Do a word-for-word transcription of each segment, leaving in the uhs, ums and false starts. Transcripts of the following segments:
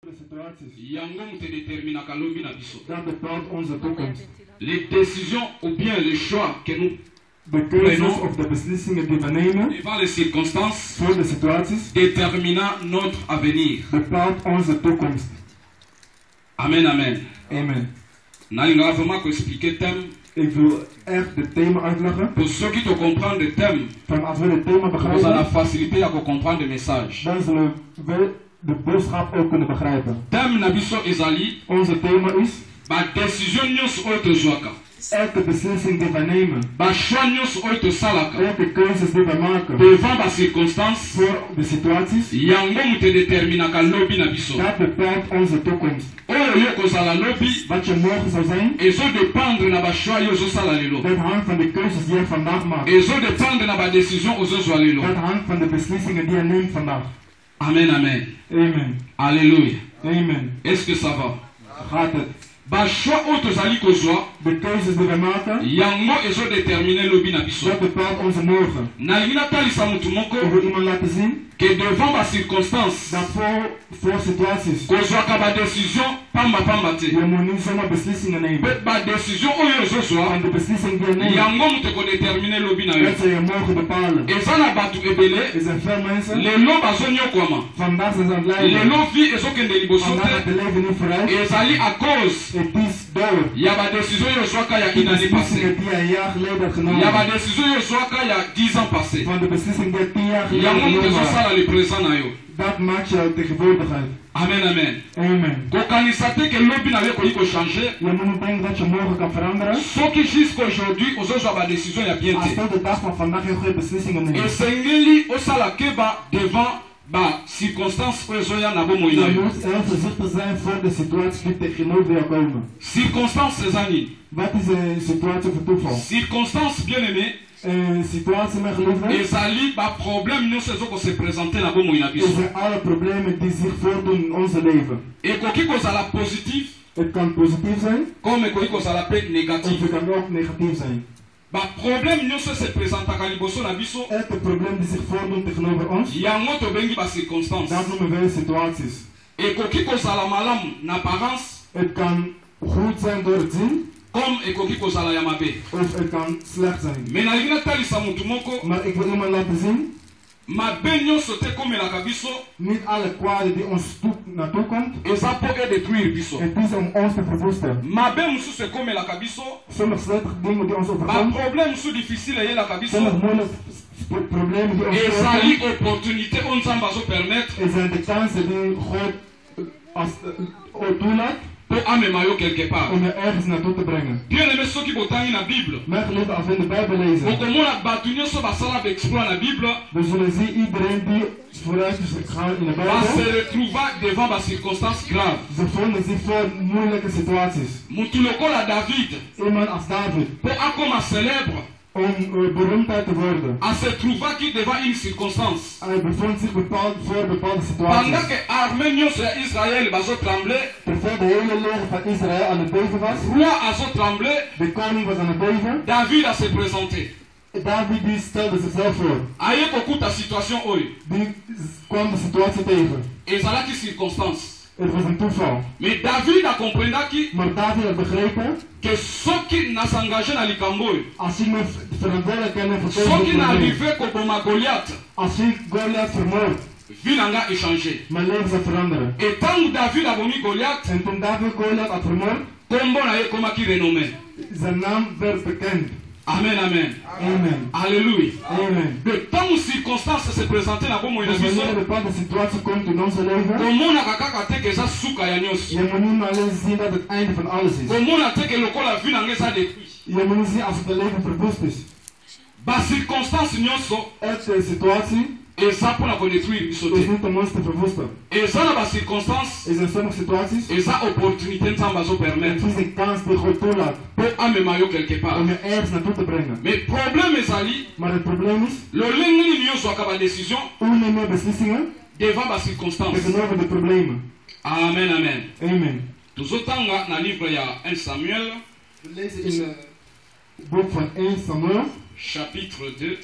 Dat bepaalt onze toekomst. Les décisions ou bien les choix que nous De keuzes of de beslissingen die we nemen devant les circonstances voor de situaties déterminant notre avenir. bepaalt onze toekomst. Amen, amen. Amen. Nalinga vraiment expliquer thème. Ik wil echt het thema uitleggen. Pour ceux qui te comprennent le thème, Van als we het thema vous avez la begrijpen, facilité à comprendre le message. dan zullen we de boodschap ook kunnen begrijpen. Thème nabiso ezali, Onze thema is ba décision nyos oyo tozwaka, elke beslissing die we nemen, ba choix nyos oyo tosalaka elke keuzes die we maken devant ba circonstances, voor de situaties, yango moto determinaka lobi na biso. dat bepaalt onze toekomst. Oyo yo kozala lobi Wat je morgen zou zijn, ezo dépendre na ba choix yo ozosala lelo. dat hangt van de keuzes die je vandaag maakt. Ezo dépendre na ba décision ozozwa lelo. Dat hangt van de beslissingen die je neemt vandaag. Amen, amen. Amen. Alléluia. Amen. Est-ce que ça va? Gaat het? Ba choix oyo tozali kozwa De keuzes die we maken, yango ezo déterminer lobi na biso. dat bepaalt onze morgen. Nalingi natalisa motu moko Ik wil iemand laten zien que devant ba circonstance dat voor, voor situaties kozwaka ba décision pamba pamba te. je moet niet zomaar beslissingen nemen. Pe ba décision oyo ozozwa Van de beslissing die je neemt, yango moto ekodetermine lobi na yo. dat ze je morgen bepalen. Eza na bato ebele Er zijn veel mensen, lelo bazonyokwama, vandaag zijn ze aan het lijden. lelo vie ezokende liboso Vandaag gaat te, de leven niet vooruit. ezali à cause Het is door ya ba décision oyo ozwaka ya de inane passé, beslissingen die je een jaar geleden hebt ya ba genomen. décision oyo ozwaka ya dix ans passé. Van de beslissing die je tien jaar geleden yango moto genomen hebt. ezosala le présent na yo. Dat maakt jou tegenwoordigheid. Amen, amen. Amen. kokanisa te ke lobi na yo ekoki kochange Je moet niet denken dat je morgen kan veranderen. soki jusqu'aujourd'hui ozozwa ba décision ya bien Als te, tot de dag van vandaag je goede beslissingen neemt. esengeli osala keba devant ba circonstance oyo ezoya na bomoi na Je yo. moet heel voorzichtig zijn voor de situatie die tegenover jou komen. Circonstance eza nini? Wat is een situatie voor toeval? Circonstance bien aimé Een situatie met geliefden. ezali ba problème nyonso ezokose présente na bomoi na Er biso. zijn alle problemen die zich voordoen in onze leven. Ekoki kozala positif Het kan positief zijn, comme ekoki kozala pe of négatif. het kan ook negatief zijn. Ba problème nyonso se présentaka liboso na biso Elke probleem die zich voordoet tegenover ons, yango tobengi ba circonstance. dat noemen wij situaties. Ekoki kozala malamu na apparence Het kan goed zijn door het zien, comme ekoki kozala ya mabe. of het kan slecht zijn. Mais nalingi natalisa motu moko Maar ik wil iemand laten zien, mabe nyonso te ekomelaka biso niet alle kwade die ons toe, naartoe komt, eza mpo edétruire biso. het is om ons te verwoesten. Mabe mosusu ekomelaka biso, Sommige slechte dingen die ons ba overkomen, problème mosusu difficile eyelaka biso, sommige moeilijke pro- problemen die ons ezali overkomen, opportunité oyo nzambe azopermettre er zijn de kansen die God als, uh, toelaat mpo amema yo quelque part. om je ergens naartoe te brengen. bien aimé soki botangi na bible Mijn geliefde, als we in de Bijbel lezen, okomona bato nyonso basala baexploit na bible we zullen zien iedereen die vooruit is gegaan in de base Bijbel, retrouva devant bacirconstance grave. ze vonden zich voor moeilijke situaties. Motu lokola david Iemand als David, mpo akoma célèbre om uh, beroemdheid te worden, ase trouvaki devant une circonstance hij bevond zich bepaald voor bepaalde pendant situaties. que armée nyonso ya israel bazotremble, Terwijl de hele leger van Israël aan het beven was, roi azotremble, de koning was aan het beven, david ase présenté David die stelde zichzelf voor. aye kokuta situation oyo Die kwam de situatie tegen. ezalaki circonstance. Het was een toeval. Mais david akomprendaki Maar David had begrepen, ke soki nasengage na likambo oyo, als ik me verantwoordelijkheid neem voor soki deze na probleem, arrive koboma goliath, als ik Goliath vermoord, vie na nga échangé. mijn leven zou veranderen. Et ntango david abomi goliath, En toen David Goliath had vermoord, kombo na ye ekomaki renommé. zijn naam werd bekend. Amen, amen. Amen. Alléluia. Amen. De ntango circonstance se présente na bomoi na Dus wanneer biso, een bepaalde situatie komt in onze leven, komonaka kaka te ke eza suka ya nyonso, je moet niet maar alleen zien dat het einde van alles is. komona te ke lokola vie na nga eza détruit. Je moet niet zien als het leven verwoest is. bacirconstance nyonso Elke situatie eza mpo na kodétruire biso is te. niet om ons te verwoesten. Eza na bacirconstance, Er zijn sommige situaties, eza opportunité nzambe het azopermettre is een kans die God toelaat mpo amema yo quelque om part. je ergens naartoe te brengen. Mais problème ezali Maar het probleem is, lolenge nini yo ozwaka badécision hoe neem je beslissingen devant bacirconstance. tegenover de problemen. Amen, amen. Amen. tozotanga na livre ya un samuel We lezen in het boek van eerste Samuel, chapitre deux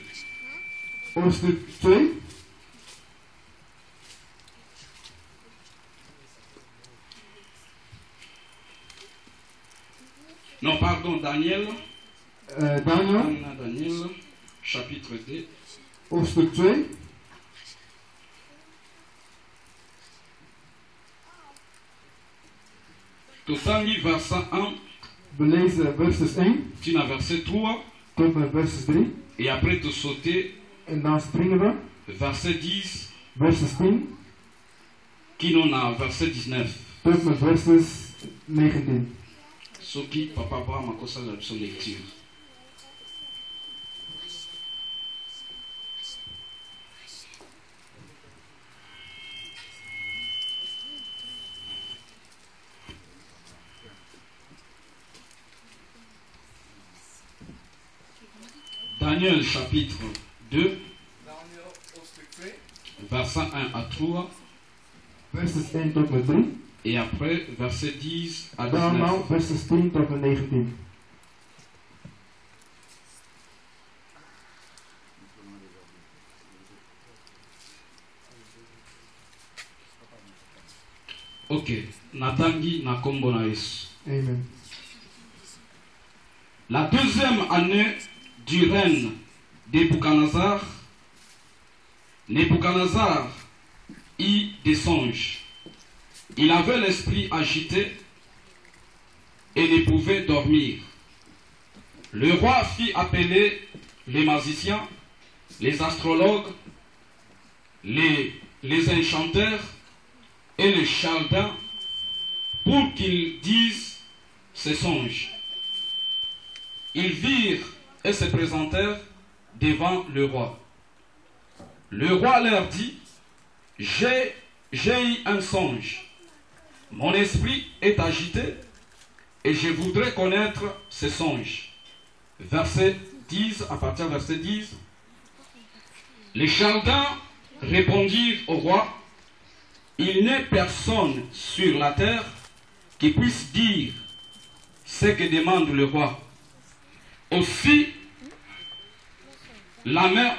hoofdstuk twee. Non, pardon, Daniel. Uh, Daniel, Daniel, chapitre deux. hoofdstuk twee. Totangi verset un, We lezen verses één tina verset trois, tot met verses drie. et après te sauter En dan springen we verset dix, verses tien qui n'en a verset dix-neuf. tot met verses negentien. Ce qui, papa, bra, ma cosa, la son lecture. Daniel chapitre deux, verset un à trois, Verses één tot met drie. et après verset dix à Daarna dix-neuf. verses tien tot met negentien. Ok, natangi na kombo na Yesu. Amen. La deuxième année du règne de Nebuchadnezzar, Nebuchadnezzar eut des songes. Il avait l'esprit agité et ne pouvait dormir. Le roi fit appeler les magiciens, les astrologues, les, les enchanteurs et les chaldins pour qu'ils disent ces songes. Ils virent et se présentèrent devant le roi. Le roi leur dit, j'ai, j'ai eu un songe. Mon esprit est agité et je voudrais connaître ce songe. Verset dix, à partir du verset dix. Les Chaldins répondirent au roi, il n'est personne sur la terre qui puisse dire ce que demande le roi. Aussi, la main,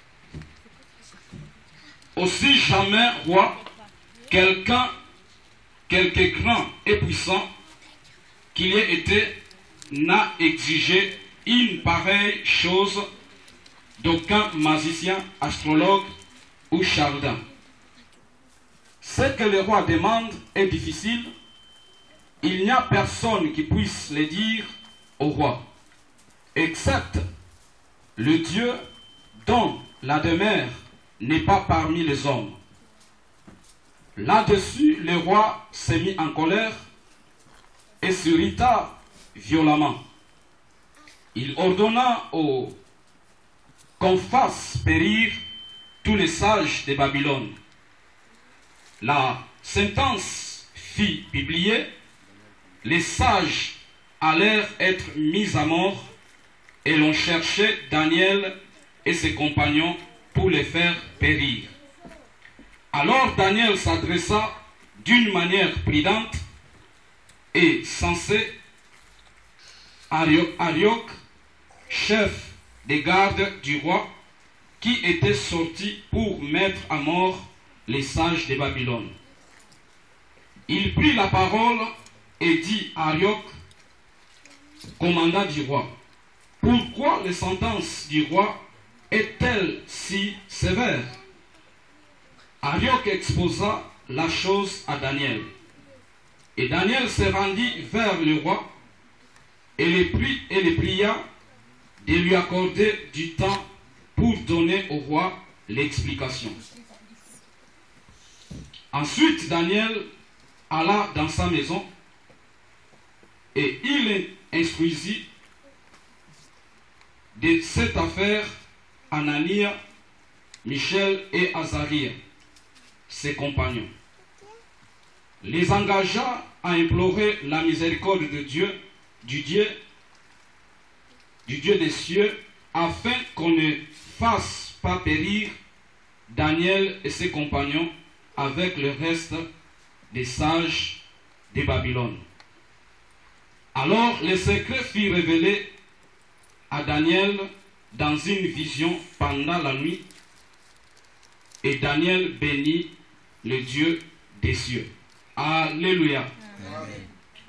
aussi jamais, roi, quelqu'un, quelque grand et puissant qu'il ait été, n'a exigé une pareille chose d'aucun magicien, astrologue ou chaldin. Ce que le roi demande est difficile. Il n'y a personne qui puisse le dire au roi, excepte le Dieu dont la demeure n'est pas parmi les hommes. Là-dessus, le roi s'est mis en colère et s'irrita violemment. Il ordonna au, qu'on fasse périr tous les sages de Babylone. La sentence fut publiée, les sages allèrent être mis à mort et l'on cherchait Daniel et ses compagnons pour les faire périr. Alors Daniel s'adressa d'une manière prudente et sensée à Arioch, chef des gardes du roi, qui était sorti pour mettre à mort les sages de Babylone. Il prit la parole et dit à Arioch, commandant du roi, pourquoi la sentence du roi est-elle si sévère? Arioch exposa la chose à Daniel. Et Daniel se rendit vers le roi et le prie et le pria de lui accorder du temps pour donner au roi l'explication. Ensuite, Daniel alla dans sa maison et il instruisit de cette affaire Anania, Michel et Azaria, ses compagnons. Les engagea à implorer la miséricorde de Dieu, du Dieu, du Dieu des cieux, afin qu'on ne fasse pas périr Daniel et ses compagnons avec le reste des sages de Babylone. Alors le secret fut révélé à Daniel dans une vision pendant la nuit, et Daniel bénit le Dieu des cieux. Alléluia. Amen.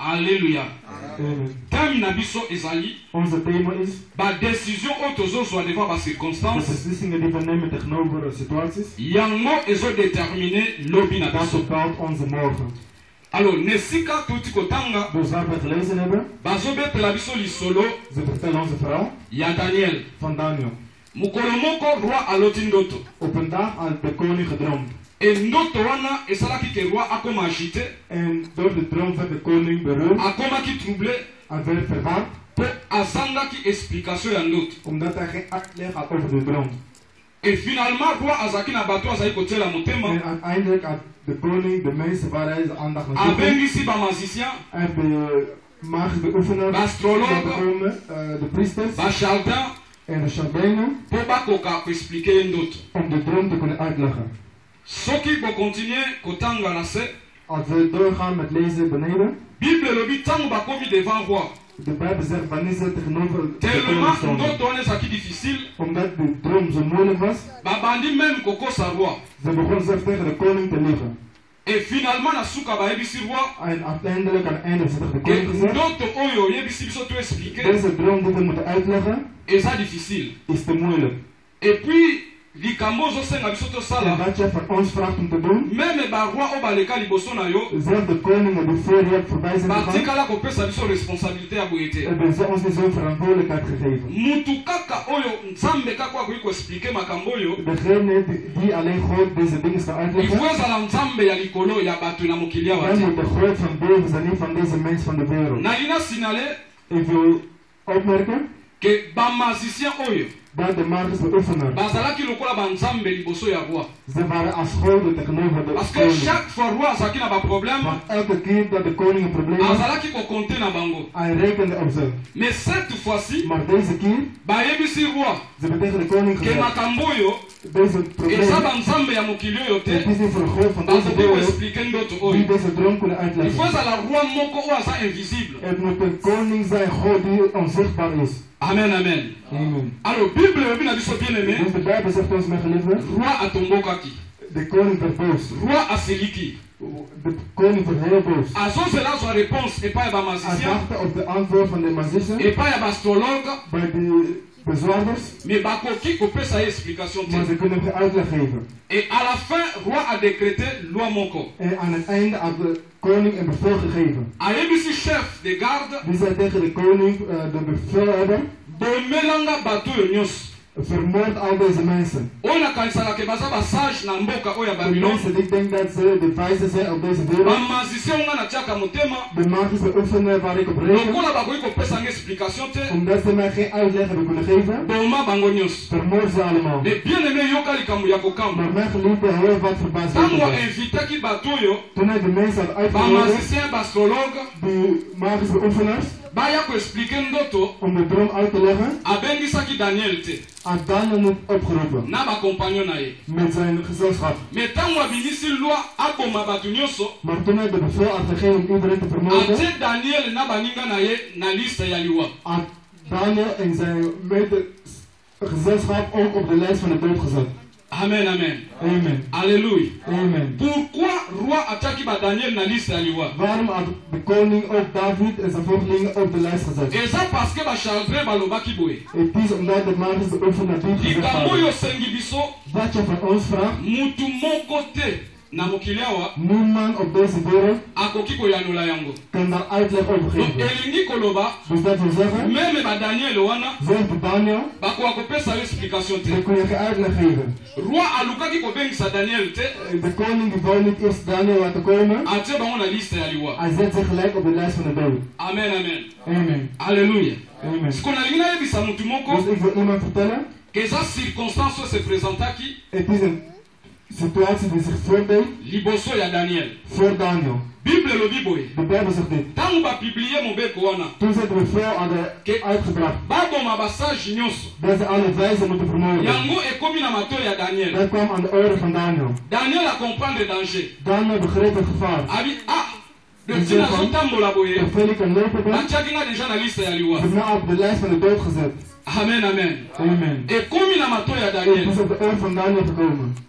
Alléluia. Amen. Thème na biso ezali Onze thema is ba décision oyo tozozwa devant ba de circonstances beslissingen die we nemen tegenover situaties. yango ezodetermine lobi na Dat biso. bepaalt onze morgen. Alors nesika tuti kotanga Dus waar we gelezen hebben, bazobetela biso lisolo ze vertellen onze vrouw ya Daniel. van Daniel. Mokolo moko roi aloti ndoto. Op een dag had de koning gedroomd. E ndoto wana esalaki ke roi akoma agité, En door de droom werd de koning beroerd akomaki troublé, en werd verward, mpe azangaki explication ya ndoto. omdat hij geen uitleg had over de droom. Et finalement roi azalaki na bato azali kotiela En motema, uiteindelijk had de koning de mensen waar hij zijn aandacht naar zocht. abengisi bamazicien, Hij heeft de magische beoefenaars Astrologe. laten komen, uh, de priesters bachardin, en de chardijnen, mpo bakoka koexplike ye ndoto. om de droom te kunnen uitleggen. Soki bokontinue kotanga na se, Als we doorgaan met lezen beneden, bible elobi ntango bakomi devant roi, de Bijbel zegt wanneer ze tegenover de koning tellement stonden. ndoto wana ezalaki difficile, Omdat de droom zo moeilijk was, babandi meme kokosa roi. ze begonnen zelf tegen de koning te liegen. Et finalement na suka bayebisi roi En uiteindelijk aan het einde hebben ze tegen de ke koning gezegd, ndoto oyo oyebisi biso to explike deze droom die we moeten uitleggen, eza difficile. is te moeilijk. Et puis likambo ozosenga biso En tosala, wat je van ons vraagt om te doen, meme baroi oyo baleka liboso na yo zelf de koningen die voor je hebt voorbij zijn gegaan, batikala kopesa biso responsabilité ya boye te. hebben ze ons niet zo'n verantwoordelijkheid gegeven. mutu kaka oyo nzambe kaka akoki koexplike makambo oyo, Degene die, die alleen God deze dingen kan uitleggen, ifo ezala nzambe ya likolo ya bato na mokili awa hij te. moet de God van boven zijn, niet van deze mens van de wereld. nalina signale Ik wil opmerken ke bamazicien oyo dat de magische beoefenaars, bazalaki lokola banzambe liboso ya roi, ze waren als goden tegenover de parce que koning. chaque fois roi azalaki na baproblème Want elke keer dat de koning een probleem had, azalaki kokonte na bango. hij rekende op ze. Mais cette fois-ci Maar deze keer, bayebisi roi ze hebben tegen de koning ke gezegd, makambo oyo deze probleem, eza banzambe ya mokili oyo het te is niet voor de God van deze bakoki wereld koexplike ndoto die oyo. deze droom kunnen Ifo uitleggen. ezala roi moko oyo aza invisible. Het moet een koning zijn, God die onzichtbaar is. Amen, amen. Amen. Alors bible elobi na biso bien aimé, Dus de Bijbel zegt ons, mijn geliefde, roi atombokaki, de koning werd boos. roi asiliki, De koning werd heel boos. azozela zwa réponse epai ya Hij bamazicien, wachtte op de antwoord van de magiciën, epai ya bastrologue, bij de bezwaarders, mais bakoki kopesa ye explication maar te. ze kunnen geen uitleg geven. Et à la fin roi a décrété loi moko, En aan het einde had de koning een bevel gegeven. ayebisi chef de garde, Die zei tegen de koning, uh, de bevelhebber, bomelanga bato oyo nyonso vermoord al deze mensen. oyo nakanisaka ke baza basage na mboka oyo ya De babylone, mensen die denken dat ze de wijze zijn op deze wereld, bamazicien oyo nga natiaka motema de magische oefeningen waar ik op reken, lokola bakoki kopesa nga explication te, omdat ze mij geen uitleg hebben kunnen geven, boma bango nyonso. vermoord ze allemaal. Mais bien aimé yoka likambo ya kokamba, Maar mijn geliefde, hoor wat verbaasd ntango is. ainvitaki bato oyo Toen hij de mensen had uitgenodigd, bamazicien bastrologue die magische oefenaars, baya koexplike ndoto, om de droom uit te leggen, abengisaki Daniel te had Daniel niet opgeroepen na bacompagnon na ye. met zijn gezelschap. Mais ntango abimisi loi aboma bato nyonso, Maar toen hij de bevel had gegeven om iedereen te vermoorden, atie Daniel na baninga na ye na liste ya liwa. had Daniel en zijn medegezelschap ook op de lijst van de dood gezet. Amen, amen. Amen. Alléluia. Amen. Pourquoi roi atiaki ba Daniel na liste ya liwa? Waarom had de koning ook David en zijn volgelingen op de lijst gezet? Eza parce que bachardin balobaki boye, Het is omdat de magische oefenaar dit gezegd likambo had. oyo osengi biso Wat je van ons vraagt, mutu moko te na mokili awa niemand op deze wereld akoki koyanola yango. kan daar uitleg over Donc geven. elingi koloba Dus dat wil zeggen, meme ba Daniel wana zelfs de Daniel, bakoka kopesa yo explication die te. kon je geen uitleg geven. Roi alukaki kobengisa Daniel te, De koning die wou niet eerst Daniel laten komen, atie bango na liste ya liwa. hij zet zich gelijk op de lijst van de dood. Amen, amen. Amen. Alléluia. Amen. Siko nalingi nayebisa mutu moko Dus ik wil iemand vertellen, ke eza circonstance oyo se présentaki het is een situatie die zich voordeed liboso ya Daniel. voor Daniel. Bible elobi boye, De Bijbel zegt dit. ntango bapiblie mobeko wana Toen ze het bevel hadden uitgebracht baboma basage nyonso, dat ze alle wijzen moeten vermoorden, yango ekomi na matoi ya Daniel. dat kwam aan de oren van Daniel. Daniel acomprendre danger, Daniel begreep het gevaar. abi ah depuis nazotambola boye Terwijl ik een lopen ben, batiaki nga deja na liste ya liwa. is mij op de lijst van de dood gezet. Amen, amen. Amen. Ekomi na matoi ya Het Daniel. is op de oren van Daniel gekomen.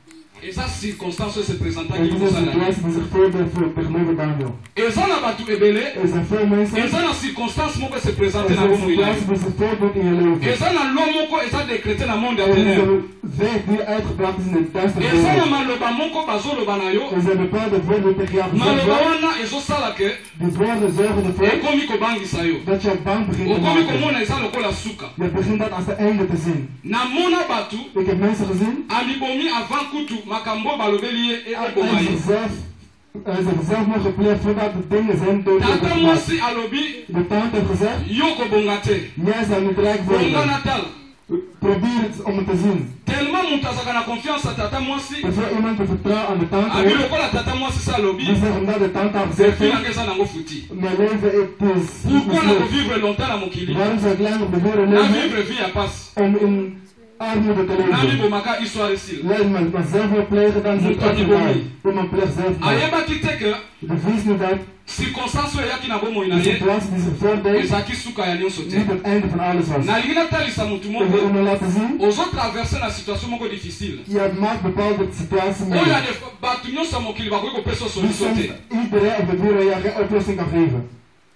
Et ça, circonstance se présenta En qui deze vous a dit. situatie die zich voordeed voor tegenover Daniel. Et ça, n'a pas tout ébélé. Er zijn veel mensen. Et ça, la circonstance moko se Er présente dans zijn le monde. situaties die zich voordoen in je leven. Et ça, na l'homme moko, et ça décrété dans le monde Er is éternel. een wet die uitgebracht is in de duistere Et ça, na wereld. maloba moko bazo loba na yo. Er zijn bepaalde woorden tegen jou gezegd Maloba worden. wana ezo sala ke. Die woorden zorgen ervoor Ekomi kobangisa yo. dat je bang begint te Okomi maken. komona eza lokola suka. Je begint dat als het einde te zien. Na mona batu. Ik heb mensen gezien. Alibomi avant kutu makambo balobeli ye e Hij eboma heeft ye. zichzelf, hij heeft zichzelf nog gepleegd voordat de dingen zijn Tata doodgemaakt. mwasi alobi De tante heeft gezegd, yo kobonga te. jij zal niet rijk Bonga worden. natal. Probeer het om het te zien. Tellement mutu azaka na confiance ya tata mwasi. Bevor iemand te vertrouwen aan de tante Abi heeft, lokola tata mwasi sa alobi. die zegt omdat de tante haar gezegd Fina heeft, kesa nango futi. mijn leven het is Pourquoi na mislukt. kovivre longtemps na mokili? Waarom zou ik lang op de wereld Na leven vivre vie ya passe. om in armoede te Na leven? mibomaka histoire esila. Laat me maar zelf wil plegen, dan is het Moet dat niet opgedaan. doen. Iemand pleegt zelfmoord. Ayebaki te ke De vies nu dat circonstance oyo eyaki na bomoi na de ye situatie die zich voordeed ezalaki suka ya nyonso te. niet het einde van alles was. Nalingi natalisa mutu Ik wil moko me laten zien, ozotraverse na situation moko difficile. je maakt bepaalde situaties mee. oyo ade bato nyonso ya mokili bakoki kopesa Die solution soms te. iedereen op de wereld jou geen oplossing kan geven.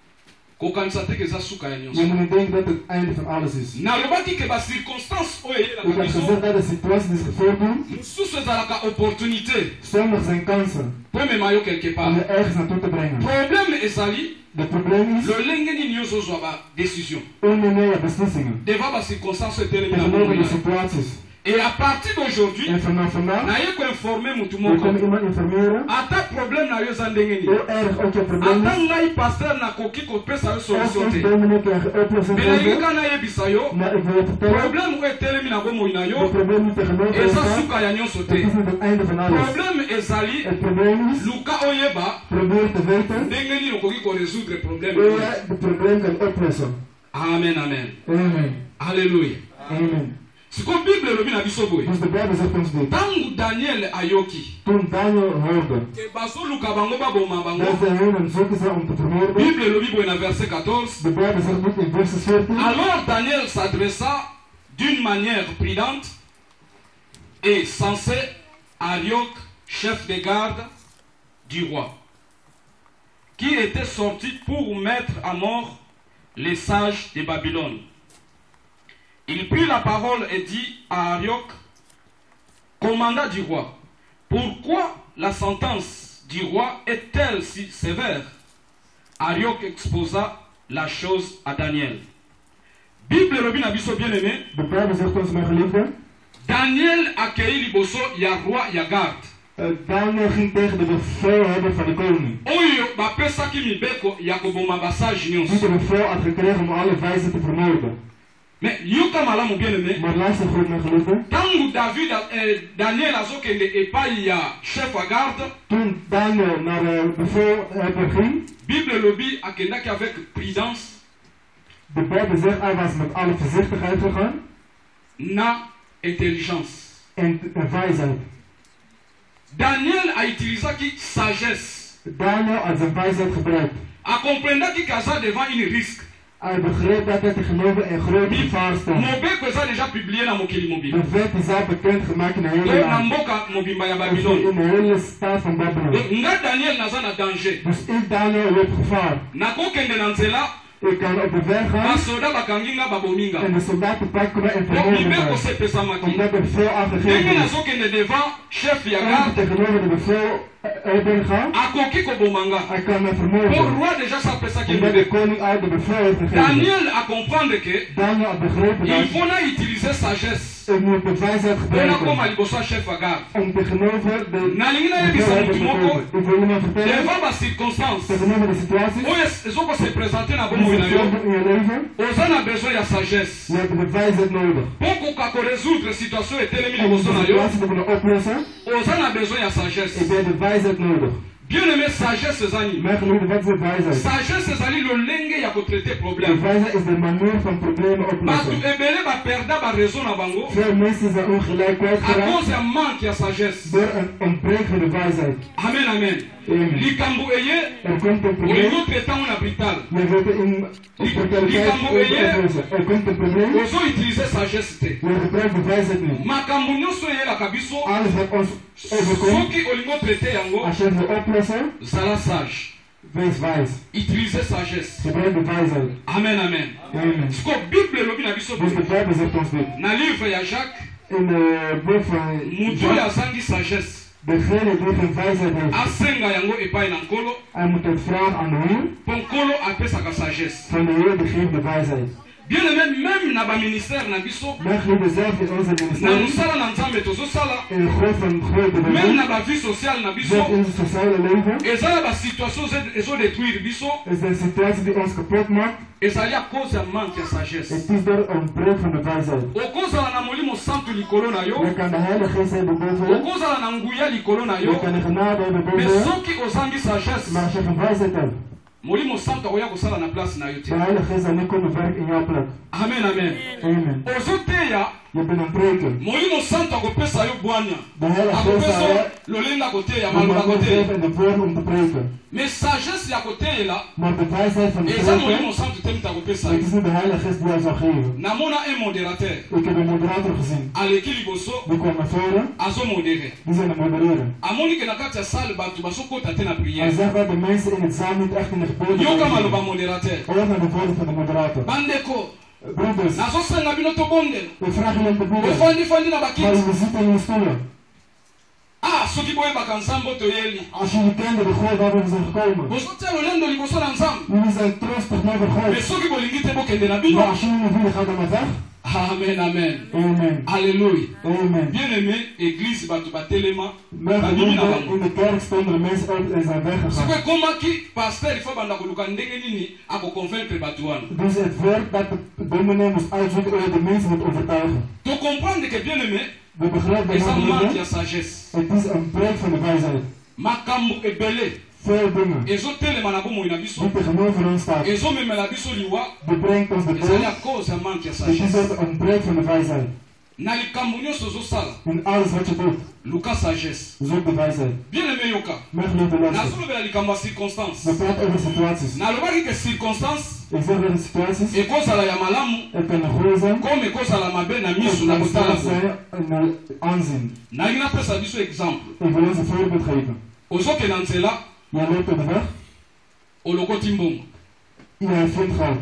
kokanisa te ke eza suka ya Je nyonso. moet niet denken dat het het einde van alles is. nalobaki ke bacirconstance oyo Ik eyelaka heb biso gezegd dat de situaties die zich voordoen, mosusu ezalaka opportunité sommige zijn kansen po emema yo quelque om part. je ergens naartoe te brengen. problème ezali Het probleem is, lolenge nini ozozwa badécision onmiddellijke beslissingen. devant bacirconstance etelemi na Tegenover bomoi de na yo. situaties. Et à partir d'aujourd'hui En vanaf vandaag, naye koinforme mutu je moko kan iemand informeren ata problème na yo eza ndenge nini. hoe erg ook je probleem ata is. ngai paster nakoki kopesa yo Of solution als te. dominee kan je oplossing me nalingi geven. kaka nayebisa yo Maar ik wil je vertellen, problème oyo etelemi na bomoi na het yo probleem niet tegenover je eza staat. suka ya nyonso Het te. is niet het einde van alles. problème ezali Het probleem is, luka oyeba probeer te weten ndenge nini okoki koresoudre problème hoe oyo. je het probleem kan oplossen. amen amen Amen. alleluya. Amen. sikoyo bible elobi na biso boye Dus de Bijbel zegt ons dit. ntango daniel ayoki Toen Daniel hoorde ke bazoluka bango baboma dat bango de Heeren zoeken zijn om te vermoorden, bible elobi boye na verset quatorze. de Bijbel zegt dit in vers veertien. Alors Daniel s'adressa d'une manière prudente et sensée à Arioch, chef de garde du roi, qui était sorti pour mettre à mort les sages de Babylone. Il prit la parole et dit à Arioch, commandant du roi, pourquoi la sentence du roi est-elle si sévère? Arioch exposa la chose à Daniel. Bible elobi na biso bien aimé. De Bijbel zegt ons, mijn geliefde, Daniel akei liboso ya roi ya garde. uh, Daniel ging tegen de bevelhebber van de koning, Oyo bapesaki mibeko ya koboma basage die nyonso. de bevel had gekregen om alle wijzen te vermoorden. Mais yoka malamu bien aimé. Maar luister goed, mijn geliefde. Tangu David eh, Daniel azokende epai ya chef ya garde. Toen Daniel naar de bevelhebber ging, Bible elobi akendaki avec prudence de Bijbel zegt hij was met alle voorzichtigheid gegaan na intelligence. en, en wijsheid. Daniel autilisaki sagesse. Daniel had zijn wijsheid gebruikt. Akomprendaki kaza devant une risque. Hij begreep dat hij tegenover een groot gevaar stond. Mobeko eza déjà publié na mokili mobimba. De wet is al bekend gemaakt in de hele To na land. mboka mobimba ya In Babylone. de hele staat van Babylon. Donc nga Daniel naza na danger. Dus ik Daniel loop gevaar. Nakokende na nzela Ik kan op de weg gaan basoda bakangi nga babomi nga. en de soldaten pakken me en Donc vermoorden mibeko mij. sepesamaki. Omdat er veel Ndenge aangegeven is. nazokende devant chef ya En garde tegenover de bevelhebber gaan, akoki koboma nga. hij kan me Po vermoorden. roi déjà sapesaki Omdat de mibeko. koning uit de bevel heeft gegeven. Daniel acomprendre que Daniel had begrepen il dat faut na utiliser sagesse ik moet de wijsheid mpona koma gebruiken liboso ya chef ya garde. om tegenover de Nalingi nayebisa bevelhebber mutu te moko komen. Ik wil iemand vertellen, devant bacirconstance tegenover de situatie oyo ezokose présente na die bomoi na zich yo voordoen in je leven, oza na besoin ya sagesse je hebt de wijsheid nodig. mpo koka koresoudre situation etelemi En om liboso de na yo situatie te kunnen oplossen, oza na besoin ya sagesse. heb je de wijsheid nodig. Bien aimé, sagesse ezali. Mijn geliefde, wat is de wijsheid? Sagesse ezali lolenge ya kotraite De problème. wijsheid is de manier van problemen Batu oplossen. ebele baperda ba raison na bango Veel mensen zijn ongelijk à kwijtgeraakt cause ya manque ya sagesse. door een ontbrekende wijsheid. Amen, amen. Amen. Likambo eye Er komt een probleem. olingo traitant na brital. Je wilt in hospitaliteit oplossen. Er komt een probleem. Ozo utiliser sagesse te. Je gebruikt de wijsheid niet. Makambo nyonso eyelaka biso Alles wat ons overkomt, soki olingo traite yango als je het wil oplossen, zala sage. wees wijs. Utiliser sagesse. Gebruik de wijsheid. Amen, amen. Amen. Siko Bible elobi na biso Dus de Bijbel zegt ons dit. na livre ya Jacques, In de boek van mutu oyo Jacques, azangi sagesse degene die geen wijsheid heeft, asenga yango epai na nkolo hij moet het vragen aan de Heer. mpo nkolo apesaka sagesse. Van de Heer die geeft de wijsheid. Bien aimé, même na baministère na biso Mijn geliefde, zelf in onze na ministerie, mosala na nzambe tozosala in de groot van grote même bedrijf, na bavie sociale na zelf biso in onze sociale leven, eza na basituation ezodétruire biso is een situatie die ons kapot maakt. ezali a cause ya manque ya sagesse. Het is door een breuk van de wijsheid. okozala na molimo santu likolo na Je yo kan de Heilige Geest hebben boven je, okozala na nguya likolo na je yo kan de genade hebben boven mais je, soki ozangi sagesse maar als je geen wijsheid hebt, molimo santu akoya kosala na place na yo te. de Heilige Geest zal niet kunnen werken in jouw plek. Amen, amen. Amen. ozoteya Je bent een preker. molimo santu akopesa yo bwanya De Heilige Geest zal akopesa je lolenga koteya de maloba manier koteya geven en de woorden om te preken. mais sagesse ya koteyela Maar de wijsheid van de eza molimo preken, santu te mutu akopesa het yo. is niet de Heilige Geest die jou zal geven. namona un modérateur Ik heb een moderator gezien. aleki liboso Die kwam naar voren, azomodere die zijn aan het modereren. amoni ke na kati ya sale bato bazokota te na Hij priere zegt dat de mensen in het zaal niet echt in de gebeden yoka zijn. maloba modérateur Hoor naar de woorden van de moderator. bandeko Broeders, nazosenga bino tobondela ik vraag jullie om te bidden. ofandifandi na Maar bakiti jullie zitten in je stoelen. ah soki boyebaka nzambe toyeli Als jullie kenden de God waarom we zijn gekomen. bozotia lolendo liboso na nzambe Jullie zijn troostig naar de mais God. soki bolingi te bokende na Maar bino als jullie niet willen, ga dan maar weg. amen amen Amen. alleluia Amen. bien aimé église bato batelema Mijn babimi na geliefde, bango in de kerk stonden de mensen op en zijn siko weggegaan. ekomaki paster ifo banda koluka ndenge nini akoconvaincre bato wana Dus het werk dat de dominee moest uitzoeken om de mensen moet overtuigen. tocomprendre que bien aimé We begrijpen eza dat manque het ya sagesse het is een breuk van de wijsheid. makambo ebele Veel dingen ezotelema na bomoi na biso die tegenover ons staan. ezomemela biso liwa Die brengt ons de ezali breuk. a cause ya manque ya Het is sagesse ook een breuk van de wijsheid. na likambo nyonso ozosala In alles wat je doet, luka sagesse zoek de wijsheid. bien aimé yoka Mijn geliefde luister. nazolobela likambo ya circonstance We praten over situaties. nalobaki ke circonstance Ik zeg dat de situaties, ekozala ya malamu het kan een goede zijn, comme ekozala mabe na miso het na kan kotala slecht boye zijn en naar aanzien. nalingi napesa biso exemple Ik wil ons een voorbeeld geven. ozokende na nzela Jij loopt op de weg, olokoti mbongo jij vindt goud.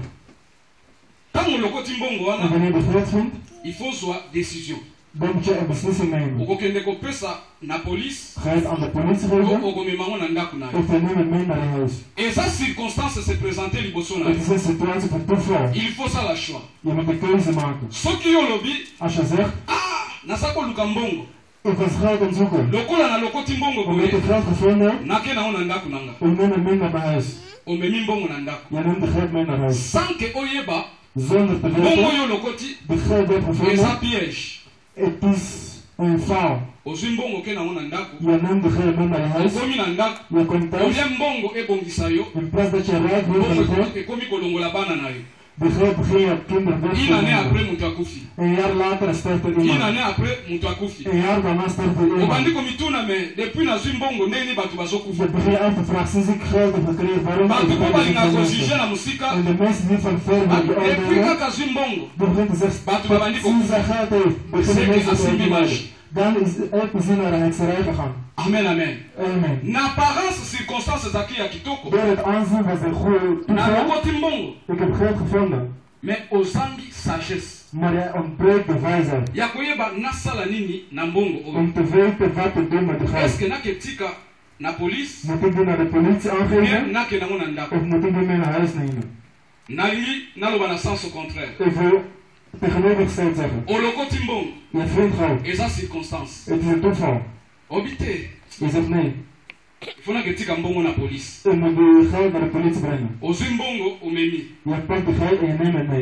ntango olokoti mbongo En wana wanneer je goud vindt, il faut zwa décision dan moet je een beslissing nemen. okokende kopesa na police Ga je het aan de politie to geven okomema ngo na ndako na yo of je neemt het mee naar je huis. eza circonstance se présente liboso na Het yo is een situatie van toeval. il faut ça la choix Je moet een keuze maken. soki yo olobi Als je zegt, ah naza koluka mbongo ik was geld aan het zoeken, lokola na lokoti mbongo omdat boye ik geld gevonden heb, nake nango na ndako na nga ik neem het mee naar mijn huis. omemi mbongo na ndako Je neemt de geld mee naar huis. sans ke oyeba Zonder te mbongo weten, oyo olokoti de geld heb eza gevonden, piège het is een faal. ozwi mbongo oke nango na ndako Je neemt de geld mee naar je huis, okomi na ndako je komt thuis, olia mbongo ebongisa yo in plaats dat je rijk wordt van de mbongo geld, ekomi kolongola bana na yo de geld begin je kinderen weg une te année nemen. après moto akufi Een jaar later sterft er une iemand. année après moto akufi Een jaar daarna sterft er obandi iemand. komituna me depuis nazwi mbongo ndenge nini bato Je bazokufa begint uit te vragen, sinds ik geld heb gekregen, waarom bato ik mpo geld balinga heb kozige gekregen? na mosika En de mensen die van ver willen depuis beoordelen, kaka zwi mbongo die begint te zeggen, Bato babandi sinds hij geld heeft, beginnen Zeker mensen als te een oordelen. image. Dan is elke gezin naar een hekserij gegaan. amen amen Amen. na apparence circonstance ezalaki ya kitoko Door het aanzien was een goede na toeval. lokoti mbongo Ik heb geld gevonden, mais ozangi sagesse maar hij ontbreekt de wijsheid. ya koyeba nasala nini na mbongo oyo Om te weten wat te doen met de geld. eske naketika na police Moet ik die naar de politie bien aangeven? nake nango na ndako Of moet ik die mee naar huis nemen? nalingi naloba na sens au contraire Ik wil tegenovergesteld zeggen. olokoti mbongo Je vindt goud. eza circonstance Het is een toeval. obi te Je zegt nee. ifo naketika mbongo na police Je moet die geld naar de politie brengen. ozwi mbongo omemi Je pakt de geld en je neemt het mee.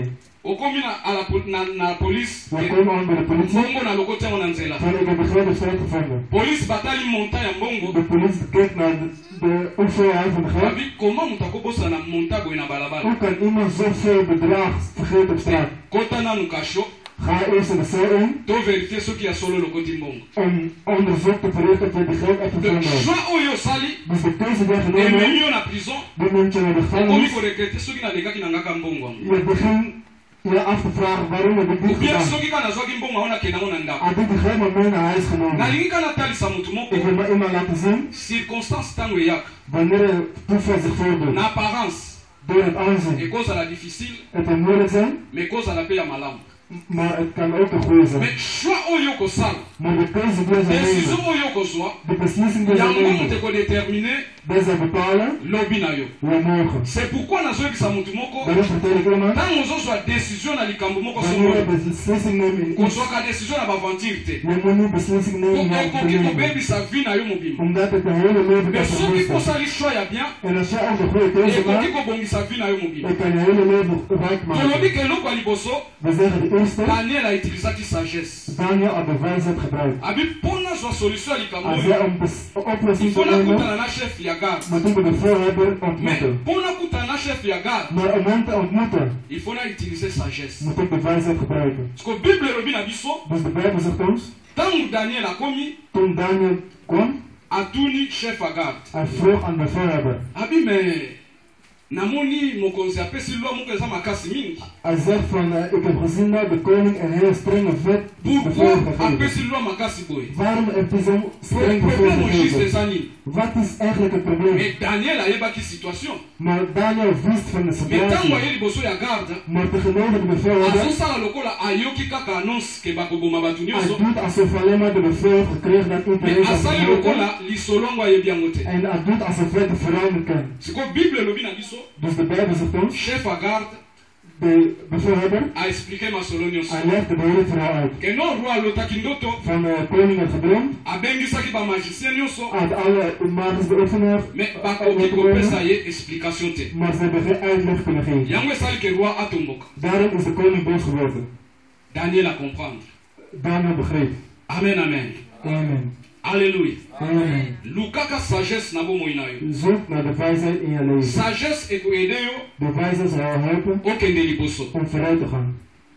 okomi na à la pol- na, na police We komen aan bij de politie. mbongo na lokota ona nzela Van ik heb de grote straat gevonden. police batali monta ya mbongo De politie kijkt naar de, de hoeveelheid van de geld. abi comment mutu akobosa na monta boye na balabala Hoe kan iemand zoveel bedrag vergeten op straat? kota nanu kasho Ga eerst in de cel in to verifie soki ya solo lokoti mbongo om onderzoek te verrichten dat je die geld echt de gevonden hebt. choix oyo osali Dus de keuze die je genomen ememi hebt, yo na prison die neemt je naar de okomi gevangenis. koregrete soki nalekaki na ngaka mbongo yango Je begint je af te vragen waarom heb ik dit ou bien gedaan. soki kaka nazwaki mbongo yango nakendango na ndako Had ik die geld met mee naar huis genomen. nalingi kaka natalisa motu moko Ik wil maar iemand laten zien circonstance ntango eyaka wanneer er toeval zich voordoet. na apparence Door het aanzien. ekozala difficile Het kan moeilijk zijn, mais ekozala mpe ya malamu maar het kan ook een goede zijn. mais choix oyo okosala Maar de keuze die je zou décision nemen, oyo okozwa de beslissing die je zou yango moto nemen, ekodetermine dat zou bepalen lobi na yo hoe morgen. c'est pourquoi nazoyebisa motu moko Daarom vertel ik iemand, ntango ozozwa décision na likambo moko wanneer je songolo beslissing neemt in iets, kozwaka décision na baventure te je moet niet beslissing po nemen om te ekoki nemen. kobebisa vi na yo mobimba Omdat het een hele leven kan mais soki verwoesten. kosali choix ya bien En als jij ook de goede keuze ekoki maakt, kobongisa vi na yo mobimba dan kan je hele leven rijk tolobi maken. ke eloko ya liboso We zeggen de eerste, daniel autilisaki sagesse Daniel had de wijsheid gebruikt. abi mpo nazwa solution ya likambo Als oyo jij een bes- oplossing ifo te nemen, nakutana na chef ya garde moet ik de bevelhebber mais ontmoeten. mpo nakutana na chef ya garde Maar om hem te ontmoeten, il faut na utiliser sagesse moet ik de wijsheid gebruiken. parceque bible elobi na biso Dus de Bijbel zegt ons, ntango daniel akomi toen Daniel kwam, atuni chef ya garde hij vroeg aan de bevelhebber. abi me namoni mokonzi apesi lwa moko eza makasi mingi Hij zegt van, uh, ik heb gezien dat de koning een heel strenge vet bevel pourquoi gegeven. apesi lwa makasi boye Waarom heeft hij zo'n streng bevel problème juste gegeven? eza nini Wat is eigenlijk het probleem? mais daniel ayebaki situation Maar Daniel wist van de mais ntango situatie. aye liboso ya garde Maar tegenover de bevelhebber, azosala lokola ayoki kaka annonce ke bakoboma bato hij nyonso doet alsof alleen maar de bevel gekregen dat iedereen mais zou asali vermoorden. lokola lisolongo ayebi yango te En hij doet alsof hij de verandering kan. sikoyo bible elobi na biso Dus de Bijbel zegt ons, chef ya garde de bevelhebber, aexplike masolo nyonso hij legt de hele verhaal uit. ke no roi alotaki ndoto Van de koning had gedroomd, abengisaki bamagicien nyonso uit alle magisch beoefenaar, mais bakoki kopesa ye explication te maar ze hebben geen uitleg kunnen geven. yango esali ke roi atomboka Daarom is de koning boos geworden. daniel acomprendre Daniel begreep. amen amen Amen. alleluya Amen. lukaka sagesse na bomoi na yo Zoek naar de wijsheid in je leven. sagesse ekoyede yo De wijsheid zal jou helpen okende liboso om vooruit te gaan.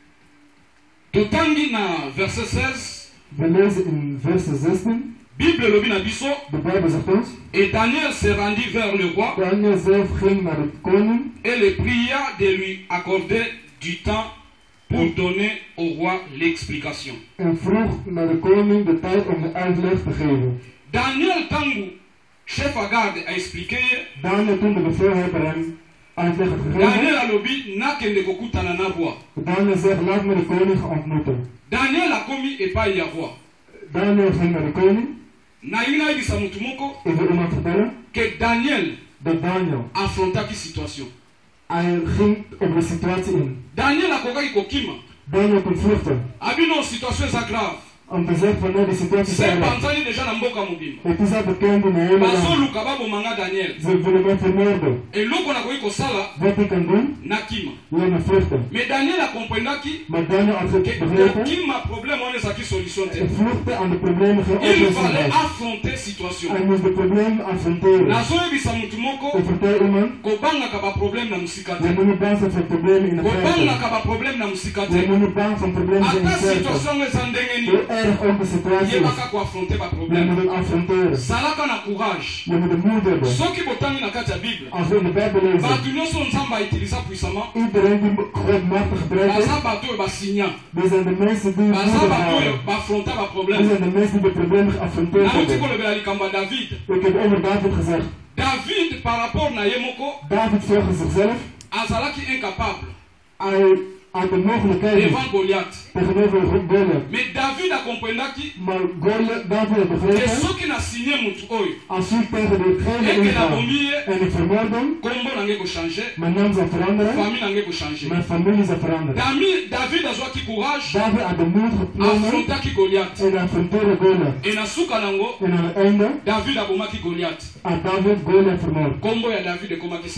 totangi na verset seize We lezen in vers zestien. bible elobi na biso De Bijbel zegt ons, et daniel se rendit vers le roi Daniel zelf ging naar de koning et le pria de lui accorder du temps pour donner au roi l'explication. en vroeg naar de koning de tijd om de uitleg te geven. Daniel tangu chef à garde a expliqué Daniel toen de bevelhebber hem uitleg had Daniel gegeven, alobi nakende kokutana na roi. Daniel zegt, laat me de koning gaan ontmoeten. Daniel akomi epai ya roi. Daniel ging naar de koning. Nalingi nayebisa mutu moko Ik wil iemand vertellen que Daniel dat Daniel, affrontaki situation. hij ging op de situatie in. Daniel akokaki kokima. Daniel kon vluchten. Abi no situation eza grave. Om te zeggen van nee, de situatie is Se erg. panzani deja na mboka mobimba. Het is al bekend in de hele land. Bazoluka babomanga Daniel. Ze willen mij vermoorden. Eloko nakoki kosala Wat ik kan doen, nakima. wil me vluchten. Mais Daniel akomprendaki Maar Daniel had het que begrepen. kokima problème wana ezalaki solution te. Ik vluchtte aan de problemen geen Il oplossing fallait had. affronter situation. Hij moest de problemen affronteren. nazoyebisa mutu moko Ik vertel iemand, kobangaka baproblème na mosika je te moet niet bang zijn voor problemen in de verte. kobangaka baproblème na mosika Je te moet niet bang zijn voor problemen in de ata verte. situation ngo eza ndenge Hoe nini erg ook de situatie is, yebaka koaffronte je baproblème moet het affronteren. zalaka na courage Je moet de moed hebben. soki botangi na kati ya bible Als we in de Bijbel lezen, bato nyonso nzambe autiliza puissamment iedereen die God machtig gebruikt baza heeft, bato oyo basinya dit zijn de mensen die baza moedig bato oyo houden. bafronta Dit baproblème zijn de mensen die de problemen geaffronteerd nauti hebben. kolobela likambo ya david Ik heb over David gezegd. david par rapport na ye moko David volgens zichzelf, azalaki incapable hij had de mogelijkheid devant goliath tegenover Goliath. mais david akomprendaki Maar Goliath, David had ke begrepen, soki nasinye mutu oyo als ik tegen degene eke inga nabomi ye en ik vermoord hem, kombo nange kochange mijn naam zal veranderen, famille nange kochange mijn familie zal veranderen. Dami- david azwaki courage David had de moed genomen afrontaki goliath en affronteerde Goliath. e na suka nango En aan het einde david abomaki goliath had David Goliath vermoord. kombo ya david ekomaki célèbre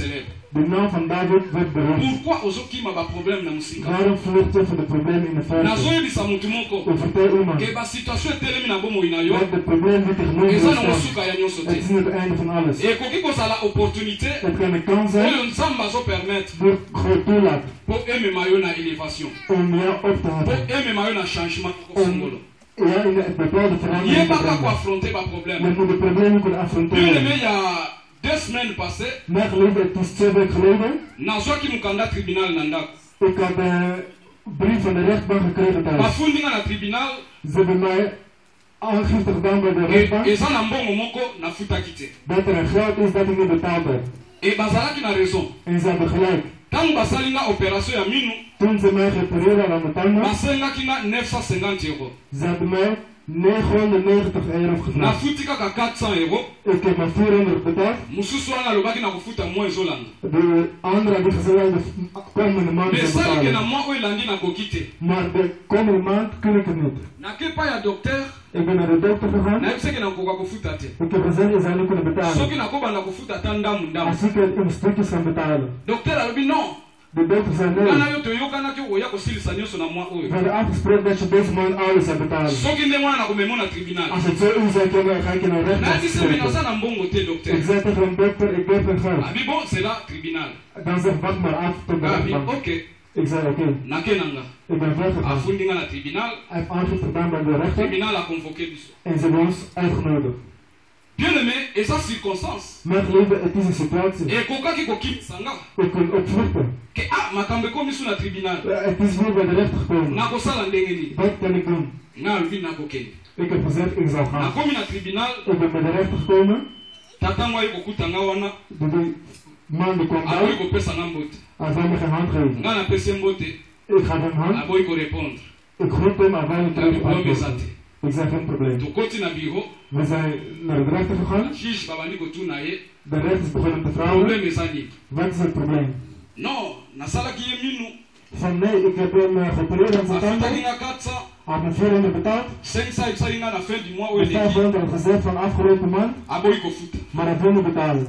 De naam van David werd beroemd. Pourquoi ozokima ba problème na musika? Waarom vlucht je voor de problemen in de verte? Nazoyebisa mutu moko Ik vertel iemand ke ba situation etelemi na bomoi na yo dat het probleem niet tegenover eza je nango staat. suka ya nyonso Het is te. niet het einde van alles. Ekoki kozala opportunité Het kan een kans zijn oyo nzambe azopermettre door God toelaat mpo emema yo na élévation, om jou op te mpo heffen. emema yo na changement kosongolo. Ja, in het bepaalde verandering te yebaka brengen. koaffronte Je baproblème. moet de problemen kunnen Bien affronteren. aimé, il y a deux semaines passées, Na geleden, het is twee weken geleden, nazwaki mokanda tribunal na ndako. ik had een brief van de rechtbank gekregen thuis. bafundi nga na tribunal Ze hebben mij aangifte gedaan bij de e- rechtbank eza na mbongo moko nafutaki te dat er een geld is dat ik niet betaald heb. e bazalaki na raison. En ze hebben gelijk. Ntango basali nga opération ya minu Toen ze mij geopereerd aan mijn tanden, basengaki nga neuf cent cinquante euro, ze hebben mij negenhonderdnegentig euro gevraagd. nafuti kaka quatre cents euro. Ik heb maar vierhonderd betaald. Mosusu wana alobaki na kofuta mwa ezolanda, De andere die gezegd de komende maand me te esalike na betalen. mwa oyo elandi nakoki te. Maar de komende maand kun ik het niet. Nake epai ya docteur Ik ben naar de dokter gegaan. nayebisaki nakoka kofuta te, Ik heb gezegd, je zou niet kunnen betalen. soki nakobanda kofuta ata ndamu ndamu. Als ik het in stukjes kan betalen. Docteur alobi non, De dokter zei nga na nee. yo toyokanaki oya kosilisa nyonso na mwa We oyo. hadden afgesproken dat je deze maand alles zou betalen. Soki nde mwana nakomema na tribunal Als het zo is, dan ga ik je naar rechtbank nayebisi me naza spreken. na mbongo te Ik docteur. zei tegen een dokter, ik heb geen geld. Abi bon, c'est là tribunal. Dan zeg wacht maar af tot de Abi rechtbank. ok, Ik zei oké, nake nanga ik ben weggegaan. afundi nga na tribunal. Hij heeft aangifte gedaan bij de rechter Tribunal a convoqué biso. en ze hebben ons uitgenodigd. Bien aimé, eza circonstance Mijn leven, het is een situatie. ekokaki kokimisa nga Ik kon opvluchten. ke ah makambo ekomi so na tribunal Eh, Het is weer bij de rechter gekomen. nakosala ndenge nini. Wat kan ik doen? nga alobi nakokende, Ik heb gezegd, ik zou gaan. nakomi na tribunal. Ik ben bij de rechter gekomen. Tata ngo ayi kokuta nga wana De die man die kwam aboyi bij. kopesa nga mbote, Hij zou me geen hand geven. nga napesi ye mbote Ik gaf hem hand. aboyi korépondre. Ik groet hem, hij wou niet nga terug diplome eza antwoorden. te. Ik zei geen probleem. tokoti na bureau, We zijn naar de rechter gegaan. juge babandi kotuna ye De rechters begonnen te vragen. problème eza nini. Wat is het probleem? Non, nasalaki ye minu Van nee, ik heb hem uh, geopereerd aan zijn afutaki tanden. nga quatre cents, Hij had me vierhonderd betaald. cinq cents ebisaki nga na fin du mois oyo De eleki vijfhonderd gezegd van afgelopen maand. aboyi kofuta. Maar hij wil niet betalen.